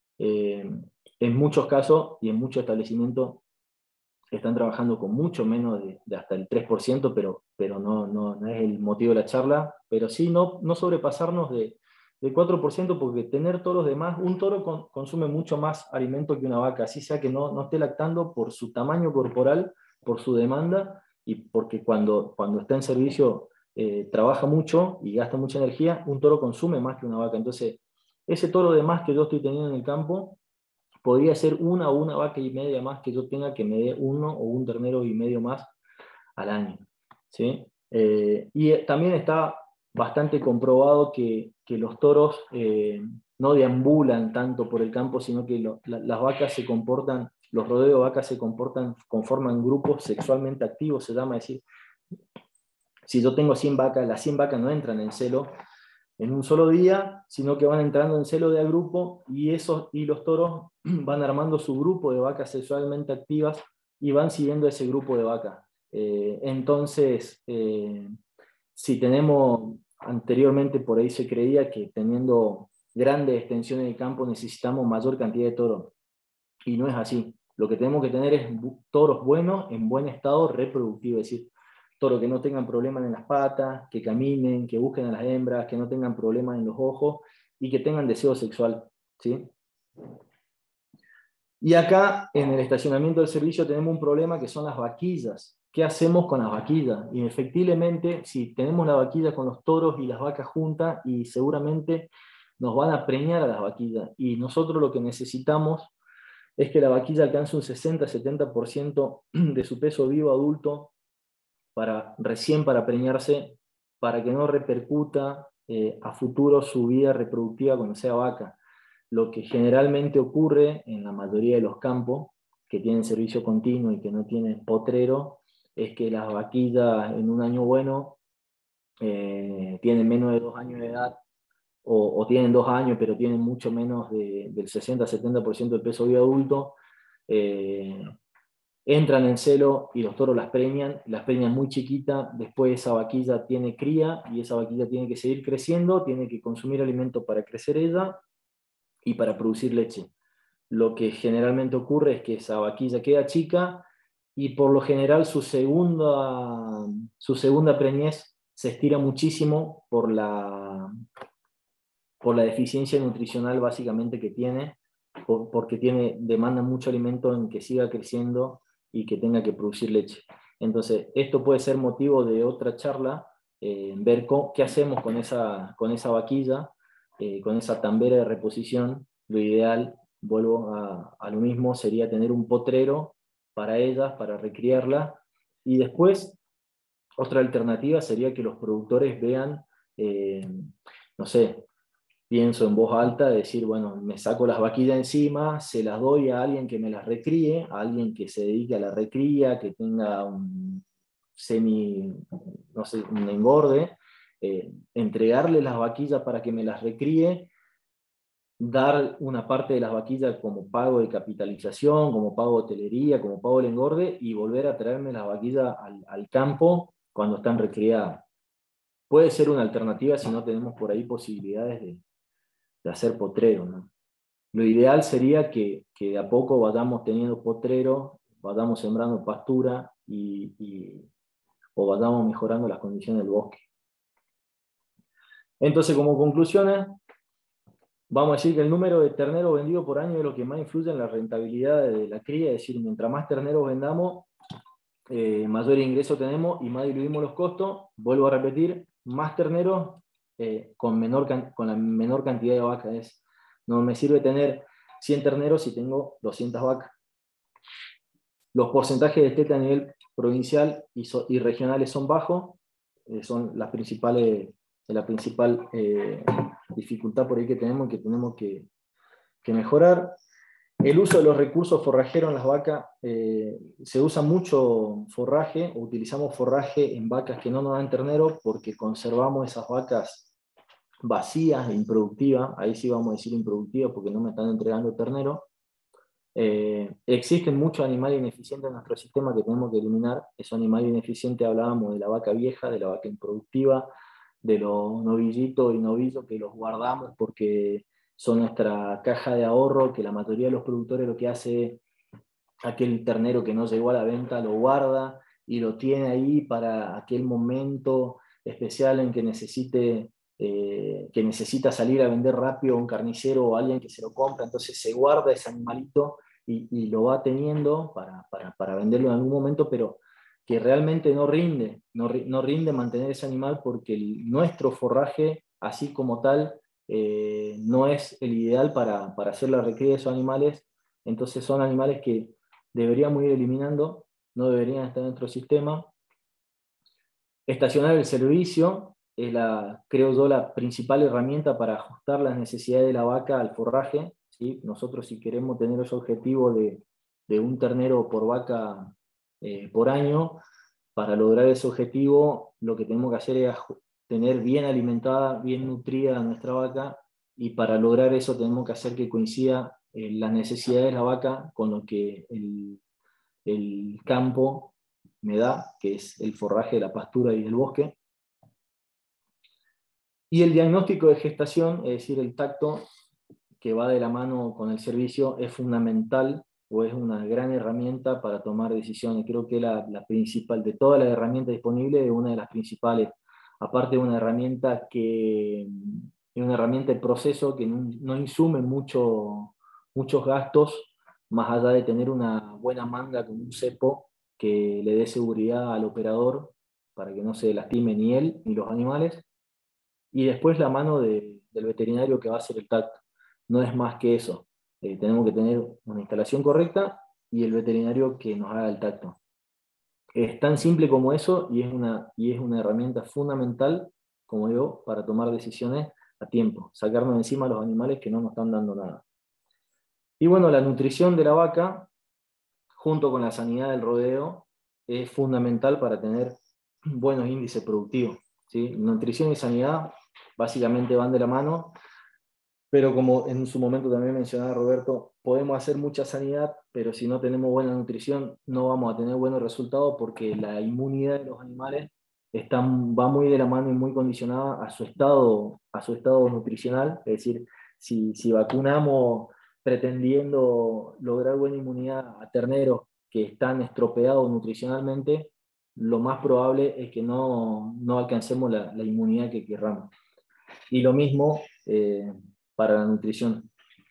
En muchos casos y en muchos establecimientos están trabajando con mucho menos de hasta el 3%, pero no es el motivo de la charla, pero sí no sobrepasarnos del 4%, porque tener toros de más, un toro consume mucho más alimento que una vaca, así sea que no esté lactando, por su tamaño corporal, por su demanda, y porque cuando está en servicio trabaja mucho y gasta mucha energía. Un toro consume más que una vaca. Entonces, ese toro de más que yo estoy teniendo en el campo podría ser una o una vaca y media más que yo tenga, que me dé uno o un ternero y medio más al año, ¿sí? Y también está bastante comprobado que los toros no deambulan tanto por el campo, sino que las vacas se comportan, los rodeos de vacas se comportan, conforman grupos sexualmente activos, se llama. Decir, si yo tengo 100 vacas, las 100 vacas no entran en celo en un solo día, sino que van entrando en celo de a grupo, y los toros van armando su grupo de vacas sexualmente activas y van siguiendo ese grupo de vacas. Entonces, si tenemos, anteriormente por ahí se creía que teniendo grandes extensiones de campo necesitamos mayor cantidad de toros, y no es así. Lo que tenemos que tener es toros buenos, en buen estado reproductivo, es decir, toros que no tengan problemas en las patas, que caminen, que busquen a las hembras, que no tengan problemas en los ojos y que tengan deseo sexual, ¿sí? Y acá, en el estacionamiento del servicio, tenemos un problema que son las vaquillas. ¿Qué hacemos con las vaquillas? Indefectiblemente, si tenemos la vaquilla con los toros y las vacas juntas, y seguramente nos van a preñar a las vaquillas. Y nosotros lo que necesitamos es que la vaquilla alcance un 60-70% de su peso vivo adulto recién para preñarse, para que no repercuta a futuro su vida reproductiva cuando sea vaca. Lo que generalmente ocurre en la mayoría de los campos que tienen servicio continuo y que no tienen potrero, es que las vaquillas en un año bueno tienen menos de 2 años de edad, o tienen 2 años, pero tienen mucho menos del 60-70% del peso vivo adulto. Entran en celo y los toros las preñan muy chiquita. Después esa vaquilla tiene cría y esa vaquilla tiene que seguir creciendo, tiene que consumir alimento para crecer ella y para producir leche. Lo que generalmente ocurre es que esa vaquilla queda chica y por lo general su segunda preñez se estira muchísimo por la deficiencia nutricional básicamente que tiene, porque demanda mucho alimento en que siga creciendo y que tenga que producir leche. Entonces, esto puede ser motivo de otra charla, ver qué hacemos con esa vaquilla, con esa tambera de reposición. Lo ideal, vuelvo a lo mismo, sería tener un potrero para ellas, para recriarla, y después otra alternativa sería que los productores vean no sé, pienso en voz alta, decir, bueno, me saco las vaquillas encima, se las doy a alguien que me las recríe, a alguien que se dedique a la recría, que tenga un no sé, un engorde, entregarle las vaquillas para que me las recríe, dar una parte de las vaquillas como pago de capitalización, como pago de hotelería, como pago del engorde, y volver a traerme las vaquillas al campo cuando están recriadas. Puede ser una alternativa si no tenemos por ahí posibilidades de hacer potrero, ¿no? Lo ideal sería que de a poco vayamos teniendo potrero, vayamos sembrando pastura o vayamos mejorando las condiciones del bosque. Entonces, como conclusiones, vamos a decir que el número de terneros vendidos por año es lo que más influye en la rentabilidad de la cría, es decir, mientras más terneros vendamos, mayor ingreso tenemos y más diluimos los costos. Vuelvo a repetir, más terneros con la menor cantidad de vacas. No me sirve tener 100 terneros si tengo 200 vacas. Los porcentajes de teta a nivel provincial y regionales son bajos, son la principal dificultad por ahí que tenemos que mejorar. El uso de los recursos forrajeros en las vacas, se usa mucho forraje, o utilizamos forraje en vacas que no nos dan ternero porque conservamos esas vacas vacías e improductivas. Ahí sí vamos a decir improductivas porque no me están entregando ternero. Existen muchos animales ineficientes en nuestro sistema que tenemos que eliminar. Esos animales ineficientes hablábamos de la vaca vieja, de la vaca improductiva, de los novillitos y novillos que los guardamos porque son nuestra caja de ahorro, que la mayoría de los productores lo que hace es aquel ternero que no llegó a la venta lo guarda y lo tiene ahí para aquel momento especial en que necesita salir a vender rápido a un carnicero o alguien que se lo compra, entonces se guarda ese animalito y lo va teniendo para venderlo en algún momento, pero que realmente no rinde mantener ese animal porque nuestro forraje, así como tal, no es el ideal para hacer la recría de esos animales. Entonces son animales que deberíamos ir eliminando, no deberían estar en nuestro sistema. Estacionar el servicio es creo yo, la principal herramienta para ajustar las necesidades de la vaca al forraje, ¿sí? Nosotros, si queremos tener ese objetivo de un ternero por vaca por año, para lograr ese objetivo, lo que tenemos que hacer es tener bien alimentada, bien nutrida a nuestra vaca, y para lograr eso tenemos que hacer que coincida las necesidades de la vaca con lo que el campo me da, que es el forraje de la pastura y del bosque. Y el diagnóstico de gestación, es decir, el tacto que va de la mano con el servicio, es fundamental o es una gran herramienta para tomar decisiones. Creo que la principal de todas las herramientas disponibles es una de las principales. Aparte de una herramienta de proceso que no insume muchos gastos, más allá de tener una buena manga con un cepo que le dé seguridad al operador para que no se lastime ni él ni los animales. Y después la mano del veterinario que va a hacer el tacto. No es más que eso. Tenemos que tener una instalación correcta y el veterinario que nos haga el tacto. Es tan simple como eso y es una herramienta fundamental, como digo, para tomar decisiones a tiempo. Sacarnos de encima a los animales que no nos están dando nada. Y bueno, la nutrición de la vaca, junto con la sanidad del rodeo, es fundamental para tener buenos índices productivos, ¿sí? Nutrición y sanidad básicamente van de la mano, pero como en su momento también mencionaba Roberto, podemos hacer mucha sanidad, pero si no tenemos buena nutrición no vamos a tener buenos resultados porque la inmunidad de los animales va muy de la mano y muy condicionada a su estado nutricional. Es decir, si vacunamos pretendiendo lograr buena inmunidad a terneros que están estropeados nutricionalmente, lo más probable es que no alcancemos la inmunidad que querramos. Y lo mismo para la nutrición.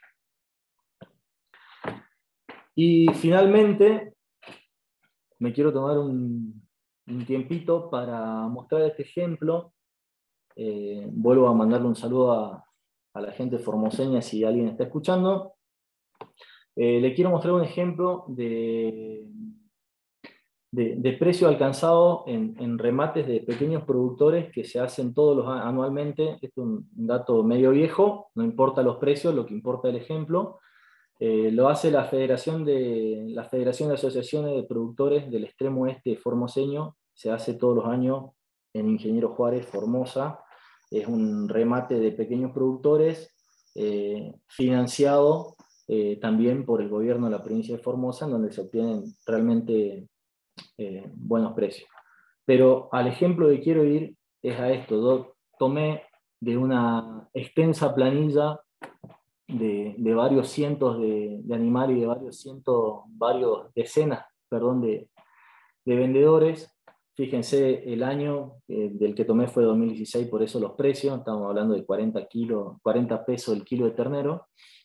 Y finalmente, me quiero tomar un tiempito para mostrar este ejemplo. Vuelvo a mandarle un saludo a la gente formoseña si alguien está escuchando. Le quiero mostrar un ejemplo de de precio alcanzado en remates de pequeños productores que se hacen anualmente. Esto es un dato medio viejo, no importa los precios, lo que importa es el ejemplo. Lo hace la Federación de Asociaciones de Productores del Extremo Oeste formoseño, se hace todos los años en Ingeniero Juárez, Formosa. Es un remate de pequeños productores financiado también por el gobierno de la provincia de Formosa, en donde se obtienen realmente buenos precios. Pero al ejemplo que quiero ir es a esto. Tomé de una extensa planilla de varios cientos de animales y de varios decenas, perdón, de vendedores. Fíjense, el año del que tomé fue 2016, por eso los precios, estamos hablando de 40 pesos el kilo de ternero.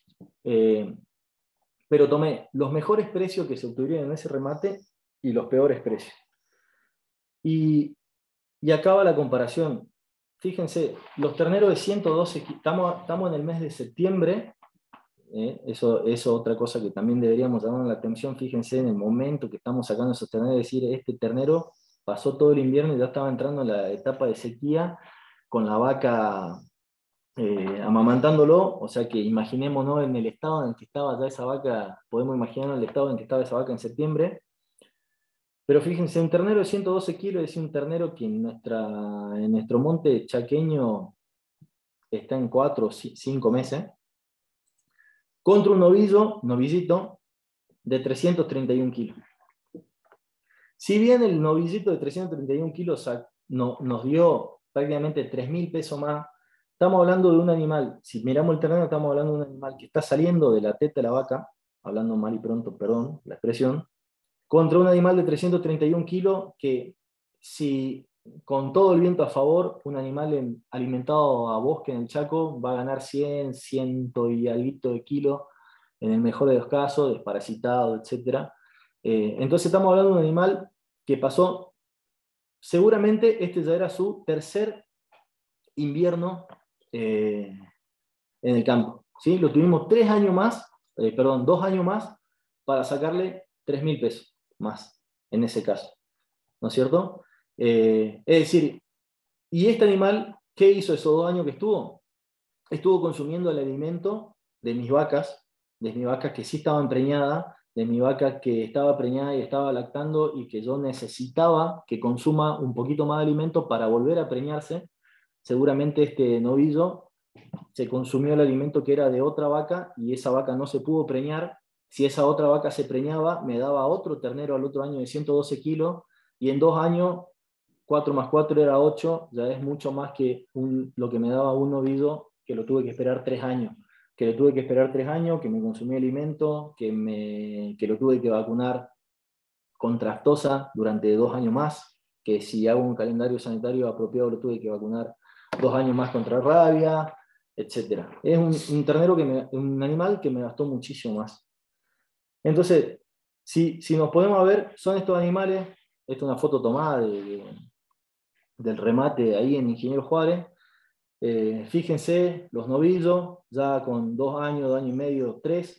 Pero tomé los mejores precios que se obtuvieron en ese remate y los peores precios. Y acaba la comparación. Fíjense, los terneros de 112, estamos en el mes de septiembre, eso es otra cosa que también deberíamos llamar la atención. Fíjense en el momento que estamos sacando esos terneros, decir, este ternero pasó todo el invierno y ya estaba entrando en la etapa de sequía con la vaca amamantándolo, o sea que imaginémonos en el estado en el que estaba ya esa vaca, podemos imaginar el estado en que estaba esa vaca en septiembre. Pero fíjense, un ternero de 112 kilos es un ternero que en nuestro monte chaqueño está en 4 o 5 meses, contra un novillito de 331 kilos. Si bien el novillito de 331 kilos nos dio prácticamente 3.000 pesos más, estamos hablando de un animal, si miramos el ternero, estamos hablando de un animal que está saliendo de la teta de la vaca, hablando mal y pronto, perdón la expresión, contra un animal de 331 kilos que, si con todo el viento a favor, un animal alimentado a bosque en el Chaco va a ganar 100 y algo de kilos, en el mejor de los casos, desparasitado, etc. Entonces estamos hablando de un animal que pasó, seguramente este ya era su tercer invierno en el campo, ¿sí? Lo tuvimos 2 años más para sacarle 3.000 pesos más, en ese caso, ¿no es cierto? Es decir, ¿y este animal qué hizo esos 2 años que estuvo? Estuvo consumiendo el alimento de mis vacas que sí estaban preñadas, de mi vaca que estaba preñada y estaba lactando y que yo necesitaba que consuma un poquito más de alimento para volver a preñarse. Seguramente este novillo se consumió el alimento que era de otra vaca y esa vaca no se pudo preñar. Si esa otra vaca se preñaba, me daba otro ternero al otro año de 112 kilos, y en 2 años, 4 más 4 era 8, ya es mucho más que lo que me daba un novillo que lo tuve que esperar 3 años. Que me consumí alimento, que lo tuve que vacunar contra aftosa durante 2 años más, que si hago un calendario sanitario apropiado lo tuve que vacunar 2 años más contra rabia, etc. Es un animal que me gastó muchísimo más. Entonces, si nos podemos ver, son estos animales, esta es una foto tomada del remate ahí en Ingeniero Juárez. Fíjense, los novillos, ya con 2 años, 2 años y medio, 3,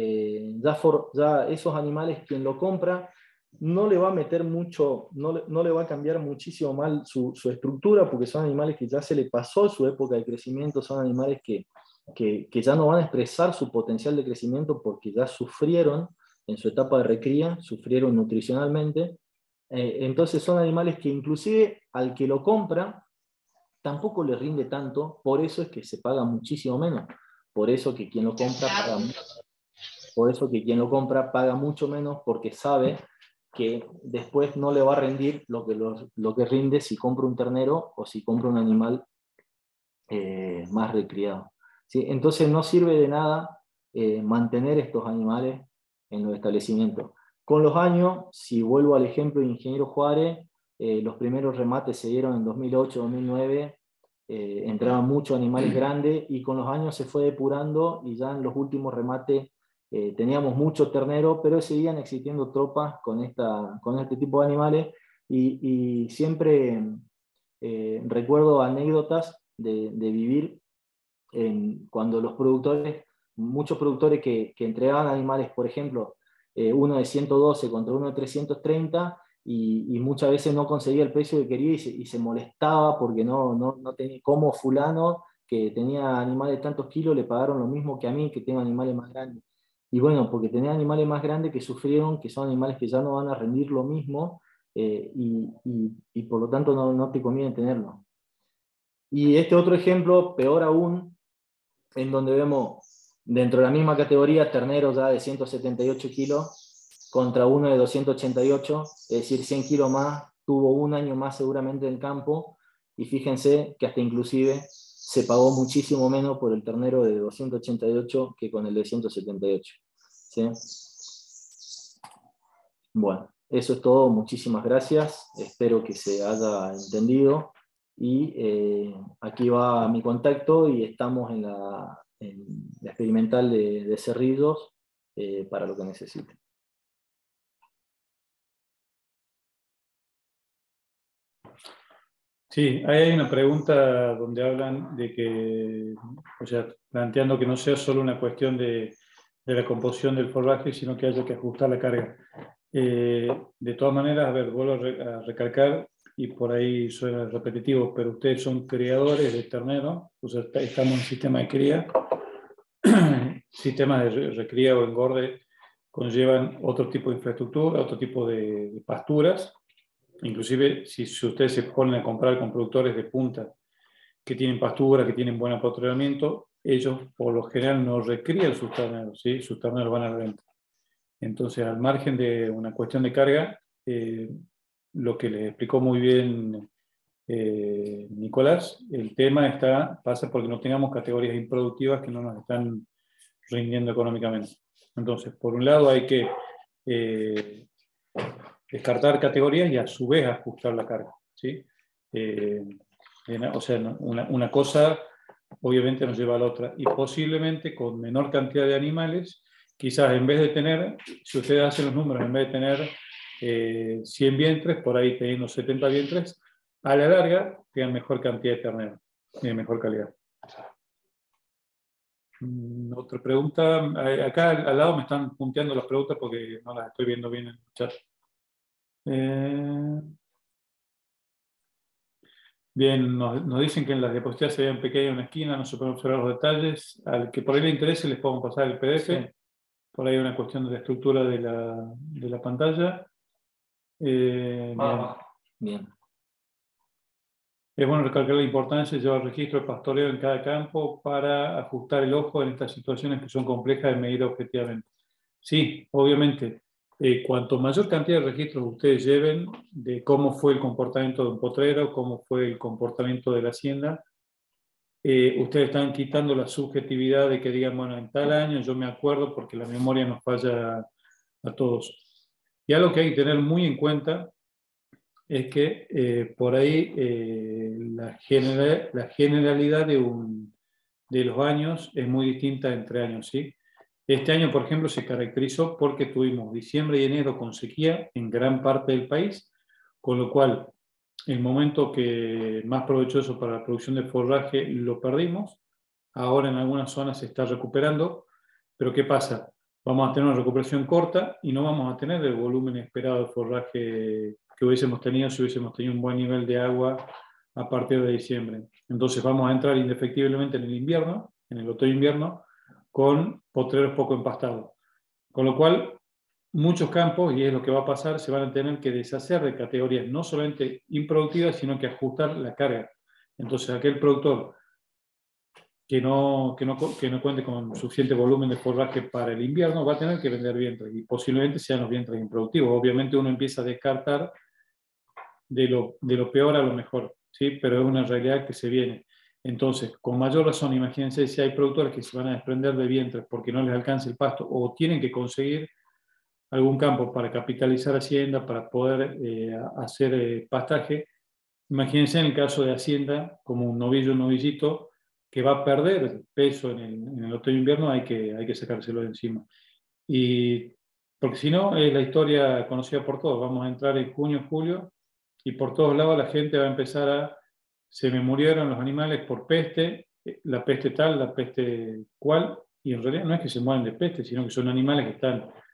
ya esos animales, quien lo compra, no le va a meter mucho, no le va a cambiar muchísimo mal su estructura, porque son animales que ya se le pasó su época de crecimiento, son animales que ya no van a expresar su potencial de crecimiento porque ya sufrieron en su etapa de recría, sufrieron nutricionalmente. Entonces son animales que inclusive al que lo compra tampoco le rinde tanto, por eso es que se paga muchísimo menos, por eso que quien lo compra paga mucho menos, porque sabe que después no le va a rendir lo que rinde si compra un ternero o si compra un animal más recriado, ¿sí? Entonces no sirve de nada mantener estos animales en los establecimientos. Con los años, si vuelvo al ejemplo de Ingeniero Juárez, los primeros remates se dieron en 2008, 2009, entraban muchos animales grandes y con los años se fue depurando y ya en los últimos remates teníamos muchos terneros, pero seguían existiendo tropas con este tipo de animales y siempre recuerdo anécdotas de vivir cuando muchos productores que entregaban animales, por ejemplo, uno de 112 contra uno de 330, y muchas veces no conseguía el precio que quería y se molestaba porque no tenía, como fulano que tenía animales de tantos kilos le pagaron lo mismo que a mí que tengo animales más grandes. Y bueno, porque tenía animales más grandes que sufrieron, que son animales que ya no van a rendir lo mismo, y por lo tanto no te conviene tenerlo. Y este otro ejemplo, peor aún, en donde vemos dentro de la misma categoría terneros ya de 178 kilos contra uno de 288, es decir, 100 kilos más, tuvo un año más seguramente en campo, y fíjense que hasta inclusive se pagó muchísimo menos por el ternero de 288 que con el de 178. ¿Sí? Bueno, eso es todo, muchísimas gracias, espero que se haya entendido, y aquí va mi contacto y estamos en la experimental de Cerrillos para lo que necesiten. Sí, ahí hay una pregunta donde hablan de que, o sea, planteando que no sea solo una cuestión de la composición del forraje, sino que haya que ajustar la carga. De todas maneras, a ver, vuelvo a recalcar, y por ahí suena repetitivo, pero ustedes son criadores de ternero, o sea, estamos en sistema de cría. Sistemas de recría o engorde conllevan otro tipo de infraestructura, otro tipo de pasturas. Inclusive, si ustedes se ponen a comprar con productores de punta que tienen pastura, que tienen buen apoderamiento, ellos por lo general no recrían sus terneros, ¿sí? Sus terneros van a la venta. Entonces, al margen de una cuestión de carga, lo que les explicó muy bien Nicolás, el tema pasa porque no tengamos categorías improductivas que no nos están rindiendo económicamente. Entonces, por un lado hay que descartar categorías y a su vez ajustar la carga, ¿sí? O sea, una cosa obviamente nos lleva a la otra, y posiblemente con menor cantidad de animales, quizás en vez de tener, si ustedes hacen los números, en vez de tener 100 vientres, por ahí teniendo 70 vientres, a la larga tengan mejor cantidad de ternero y de mejor calidad. Otra pregunta. Acá al lado me están punteando las preguntas porque no las estoy viendo bien en el chat. Bien, nos dicen que en las diapositivas se ven pequeñas en una esquina, no se pueden observar los detalles. Al que por ahí le interese les podemos pasar el PDF. Sí. Por ahí hay una cuestión de la estructura de la pantalla. Bien. Es bueno recalcar la importancia de llevar registro de pastoreo en cada campo para ajustar el ojo en estas situaciones que son complejas de medir objetivamente. Sí, obviamente, cuanto mayor cantidad de registros ustedes lleven de cómo fue el comportamiento de un potrero, cómo fue el comportamiento de la hacienda, ustedes están quitando la subjetividad de que digan, bueno, en tal año yo me acuerdo porque la memoria nos falla a todos. Y algo que hay que tener muy en cuenta es que por ahí la generalidad de los años es muy distinta entre años, ¿sí? Este año, por ejemplo, se caracterizó porque tuvimos diciembre y enero con sequía en gran parte del país, con lo cual el momento que más provechoso para la producción de forraje lo perdimos. Ahora en algunas zonas se está recuperando, pero ¿qué pasa? Vamos a tener una recuperación corta y no vamos a tener el volumen esperado de forraje que hubiésemos tenido si hubiésemos tenido un buen nivel de agua a partir de diciembre. Entonces vamos a entrar indefectiblemente en el invierno, en el otoño-invierno, con potreros poco empastados. Con lo cual, muchos campos, y es lo que va a pasar, se van a tener que deshacer de categorías no solamente improductivas, sino que ajustar la carga. Entonces, aquel productor que no cuente con suficiente volumen de forraje para el invierno va a tener que vender vientres, y posiblemente sean los vientres improductivos. Obviamente uno empieza a descartar de lo peor a lo mejor, ¿sí? Pero es una realidad que se viene. Entonces, con mayor razón, imagínense si hay productores que se van a desprender de vientres porque no les alcanza el pasto o tienen que conseguir algún campo para capitalizar hacienda, para poder hacer pastaje. Imagínense en el caso de hacienda, como un novillo, un novillito, que va a perder peso en el otoño-invierno, hay que sacárselo de encima. Y, porque si no, es la historia conocida por todos. Vamos a entrar en junio, julio, y por todos lados la gente va a empezar se me murieron los animales por peste, la peste tal, la peste cual, y en realidad no es que se mueran de peste, sino que son animales que están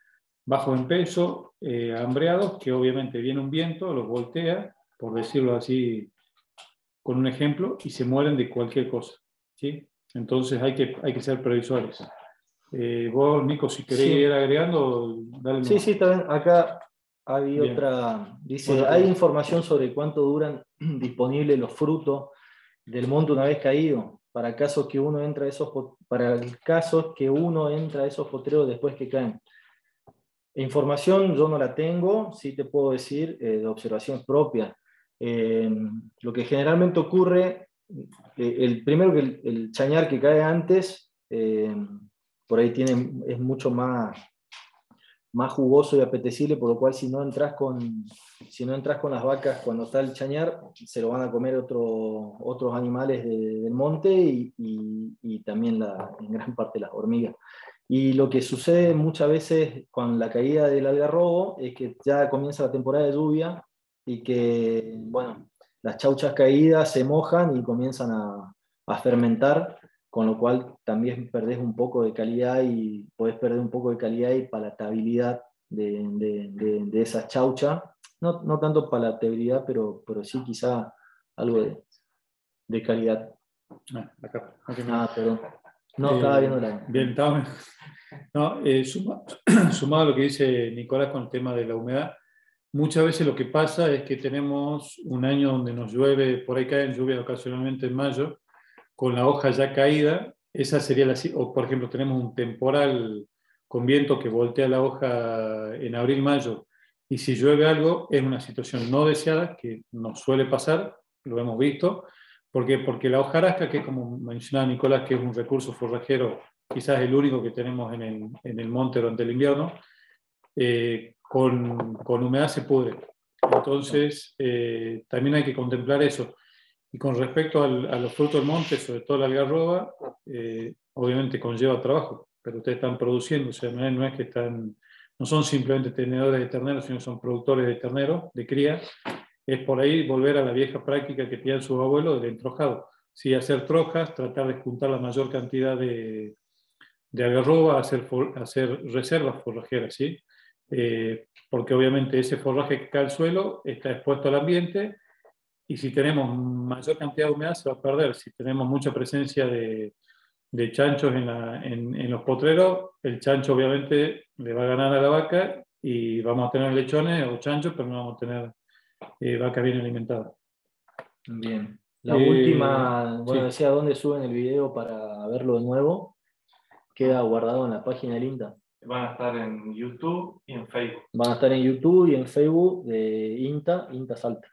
bajos en peso, hambreados, que obviamente viene un viento, los voltea, por decirlo así, con un ejemplo, y se mueren de cualquier cosa, ¿sí? Entonces hay que ser previsores. Vos, Nico, si querés Sí, ir agregando, dale. sí, sí, también acá hay Bien. otra, dice, Bueno, hay información sobre cuánto duran disponibles los frutos del monte una vez caído, para casos que uno entra a para el caso que uno entra a esos potreros después que caen. Información yo no la tengo, sí te puedo decir de observación propia. Lo que generalmente ocurre, primero que el chañar que cae antes, por ahí es mucho más jugoso y apetecible, por lo cual si no entras con las vacas cuando está el chañar, se lo van a comer otros animales del monte y también en gran parte las hormigas. Y lo que sucede muchas veces con la caída del algarrobo es que ya comienza la temporada de lluvia y que, bueno, las chauchas caídas se mojan y comienzan a fermentar, con lo cual también perdés un poco de calidad y podés perder un poco de calidad y palatabilidad de esa chaucha. No tanto palatabilidad, pero sí quizá algo de calidad. Acá, Perdón. No, estaba viendo la... Bien, estaba... No, sumado a lo que dice Nicolás con el tema de la humedad, muchas veces lo que pasa es que tenemos un año donde nos llueve, por ahí caen lluvias ocasionalmente en mayo, con la hoja ya caída, esa sería o por ejemplo tenemos un temporal con viento que voltea la hoja en abril-mayo, y si llueve algo es una situación no deseada que nos suele pasar, lo hemos visto, porque la hojarasca, que como mencionaba Nicolás, que es un recurso forrajero, quizás el único que tenemos en el monte durante el invierno, con humedad se pudre. Entonces, también hay que contemplar eso. Y con respecto a los frutos del monte, sobre todo la algarroba, obviamente conlleva trabajo, pero ustedes están produciendo, o sea, no es que no son simplemente tenedores de terneros, sino son productores de terneros, de cría. Es por ahí volver a la vieja práctica que tenían sus abuelos del entrojado. Sí, hacer trojas, tratar de juntar la mayor cantidad de algarroba, hacer reservas forrajeras, ¿sí? Porque obviamente ese forraje que cae al suelo está expuesto al ambiente, y si tenemos mayor cantidad de humedad se va a perder. Si tenemos mucha presencia de chanchos en los potreros, el chancho obviamente le va a ganar a la vaca y vamos a tener lechones o chanchos, pero no vamos a tener vaca bien alimentada. Bien. La última, bueno, Sí. decía dónde suben el video para verlo de nuevo. Queda guardado en la página del INTA. Van a estar en YouTube y en Facebook. Van a estar en YouTube y en Facebook de INTA Salta.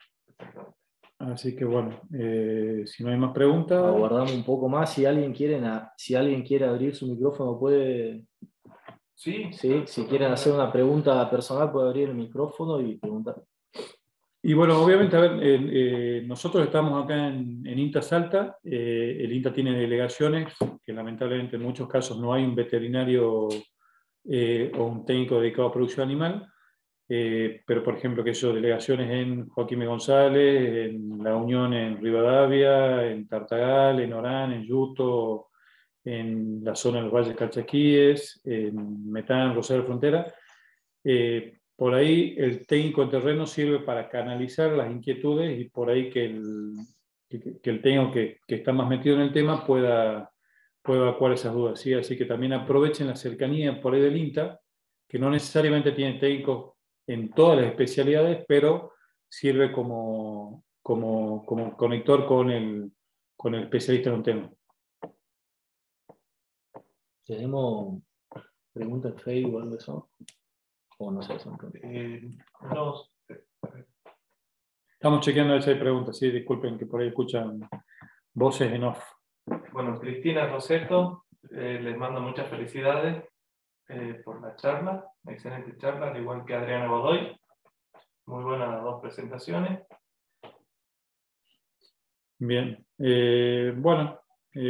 Así que bueno, si no hay más preguntas. Aguardamos un poco más. Si alguien quiere abrir su micrófono, puede. Sí. Si quieren hacer una pregunta personal, puede abrir el micrófono y preguntar. Y bueno, obviamente, a ver, nosotros estamos acá en INTA Salta. El INTA tiene delegaciones, que lamentablemente en muchos casos no hay un veterinario o un técnico dedicado a producción animal. Pero por ejemplo, que son delegaciones en Joaquín González, en La Unión en Rivadavia, en Tartagal, en Orán, en Yuto, en la zona de los Valles Calchaquíes, en Metán, Rosario Frontera. Por ahí el técnico de terreno sirve para canalizar las inquietudes y por ahí que el técnico que está más metido en el tema pueda evacuar esas dudas, ¿sí? Así que también aprovechen la cercanía por ahí del INTA, que no necesariamente tiene técnicos en todas las especialidades, pero sirve como conector con el especialista en un tema. ¿Tenemos preguntas en Facebook o algo de eso? O no sé, son preguntas. Estamos chequeando a ver si hay preguntas, sí, disculpen que por ahí escuchan voces en off. Bueno, Cristina Roseto les mando muchas felicidades por la charla, excelente charla, al igual que Adriana Godoy. Muy buenas las dos presentaciones. Bien, bueno.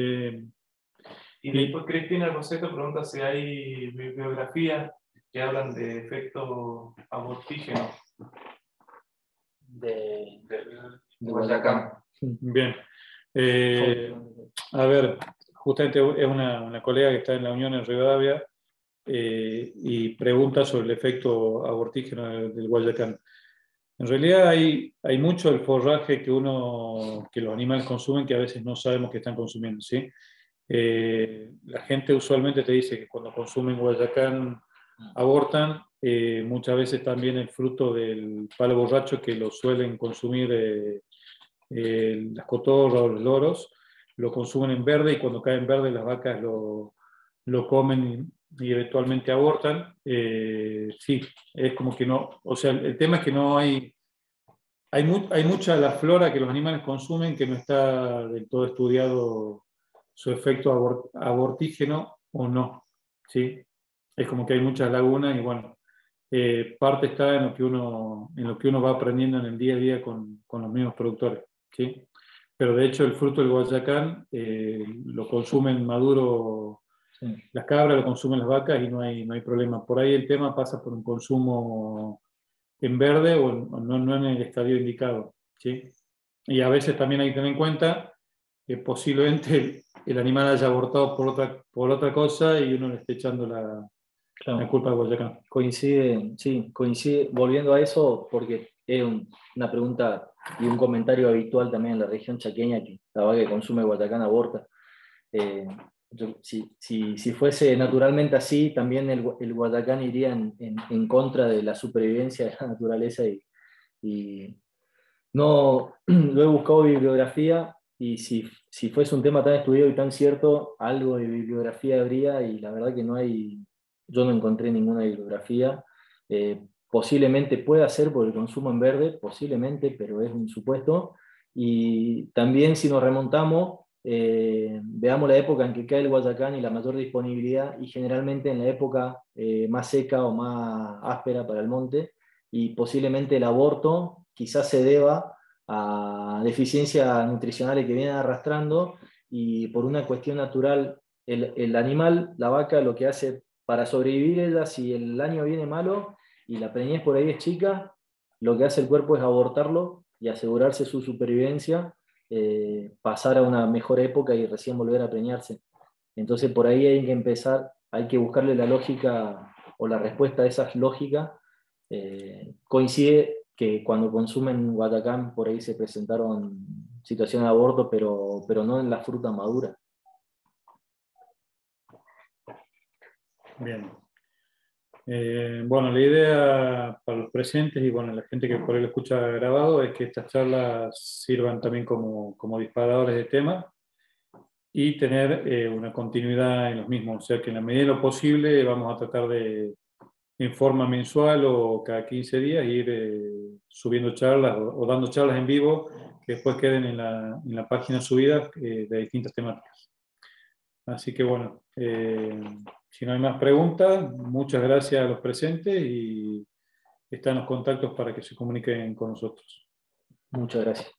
Y después Cristina Roseto pregunta si hay bibliografías que hablan de efecto abortígeno De Guayacán. Bien. A ver, justamente es una colega que está en la Unión en Rivadavia, y pregunta sobre el efecto abortígeno del Guayacán. En realidad hay mucho del forraje que los animales consumen que a veces no sabemos que están consumiendo, ¿sí? La gente usualmente te dice que cuando consumen Guayacán abortan, muchas veces también el fruto del palo borracho que lo suelen consumir las cotorras o los loros, lo consumen en verde y cuando cae en verde las vacas lo comen y eventualmente abortan. Sí, es como que no, o sea, el tema es que no hay mucha de la flora que los animales consumen que no está del todo estudiado su efecto abortígeno o no, ¿sí? Es como que hay muchas lagunas y bueno, parte está en lo que uno va aprendiendo en el día a día con los mismos productores, ¿sí? Pero de hecho el fruto del Guayacán lo consumen maduro Sí. las cabras, lo consumen las vacas y no hay problema. Por ahí el tema pasa por un consumo en verde o no en el estadio indicado, ¿sí? Y a veces también hay que tener en cuenta que posiblemente el animal haya abortado por otra cosa y uno le esté echando la Claro. culpa al Guayacán. Coincide, sí, coincide, volviendo a eso, porque es una pregunta y un comentario habitual también en la región chaqueña, que la vaca que consume Guatacán aborta. Si fuese naturalmente así, también el Guatacán iría en contra de la supervivencia de la naturaleza y no lo he buscado bibliografía y si fuese un tema tan estudiado y tan cierto, algo de bibliografía habría y la verdad que yo no encontré ninguna bibliografía. Posiblemente pueda ser por el consumo en verde, posiblemente, pero es un supuesto. Y también si nos remontamos, veamos la época en que cae el Guayacán y la mayor disponibilidad, y generalmente en la época más seca o más áspera para el monte, y posiblemente el aborto quizás se deba a deficiencias nutricionales que vienen arrastrando y por una cuestión natural, el animal, la vaca, lo que hace para sobrevivir ella, si el año viene malo y la preñez por ahí es chica, lo que hace el cuerpo es abortarlo y asegurarse su supervivencia, pasar a una mejor época y recién volver a preñarse. Entonces por ahí hay que empezar, hay que buscarle la lógica o la respuesta a esa lógica. Coincide que cuando consumen Guatacán por ahí se presentaron situaciones de aborto, pero no en la fruta madura. Bien. Bueno, la idea para los presentes y bueno, la gente que por ahí lo escucha grabado es que estas charlas sirvan también como disparadores de temas y tener una continuidad en los mismos. O sea que en la medida de lo posible vamos a tratar de, en forma mensual o cada 15 días, ir subiendo charlas o dando charlas en vivo que después queden en la página subida de distintas temáticas. Así que bueno, si no hay más preguntas, muchas gracias a los presentes y están los contactos para que se comuniquen con nosotros. Muchas gracias.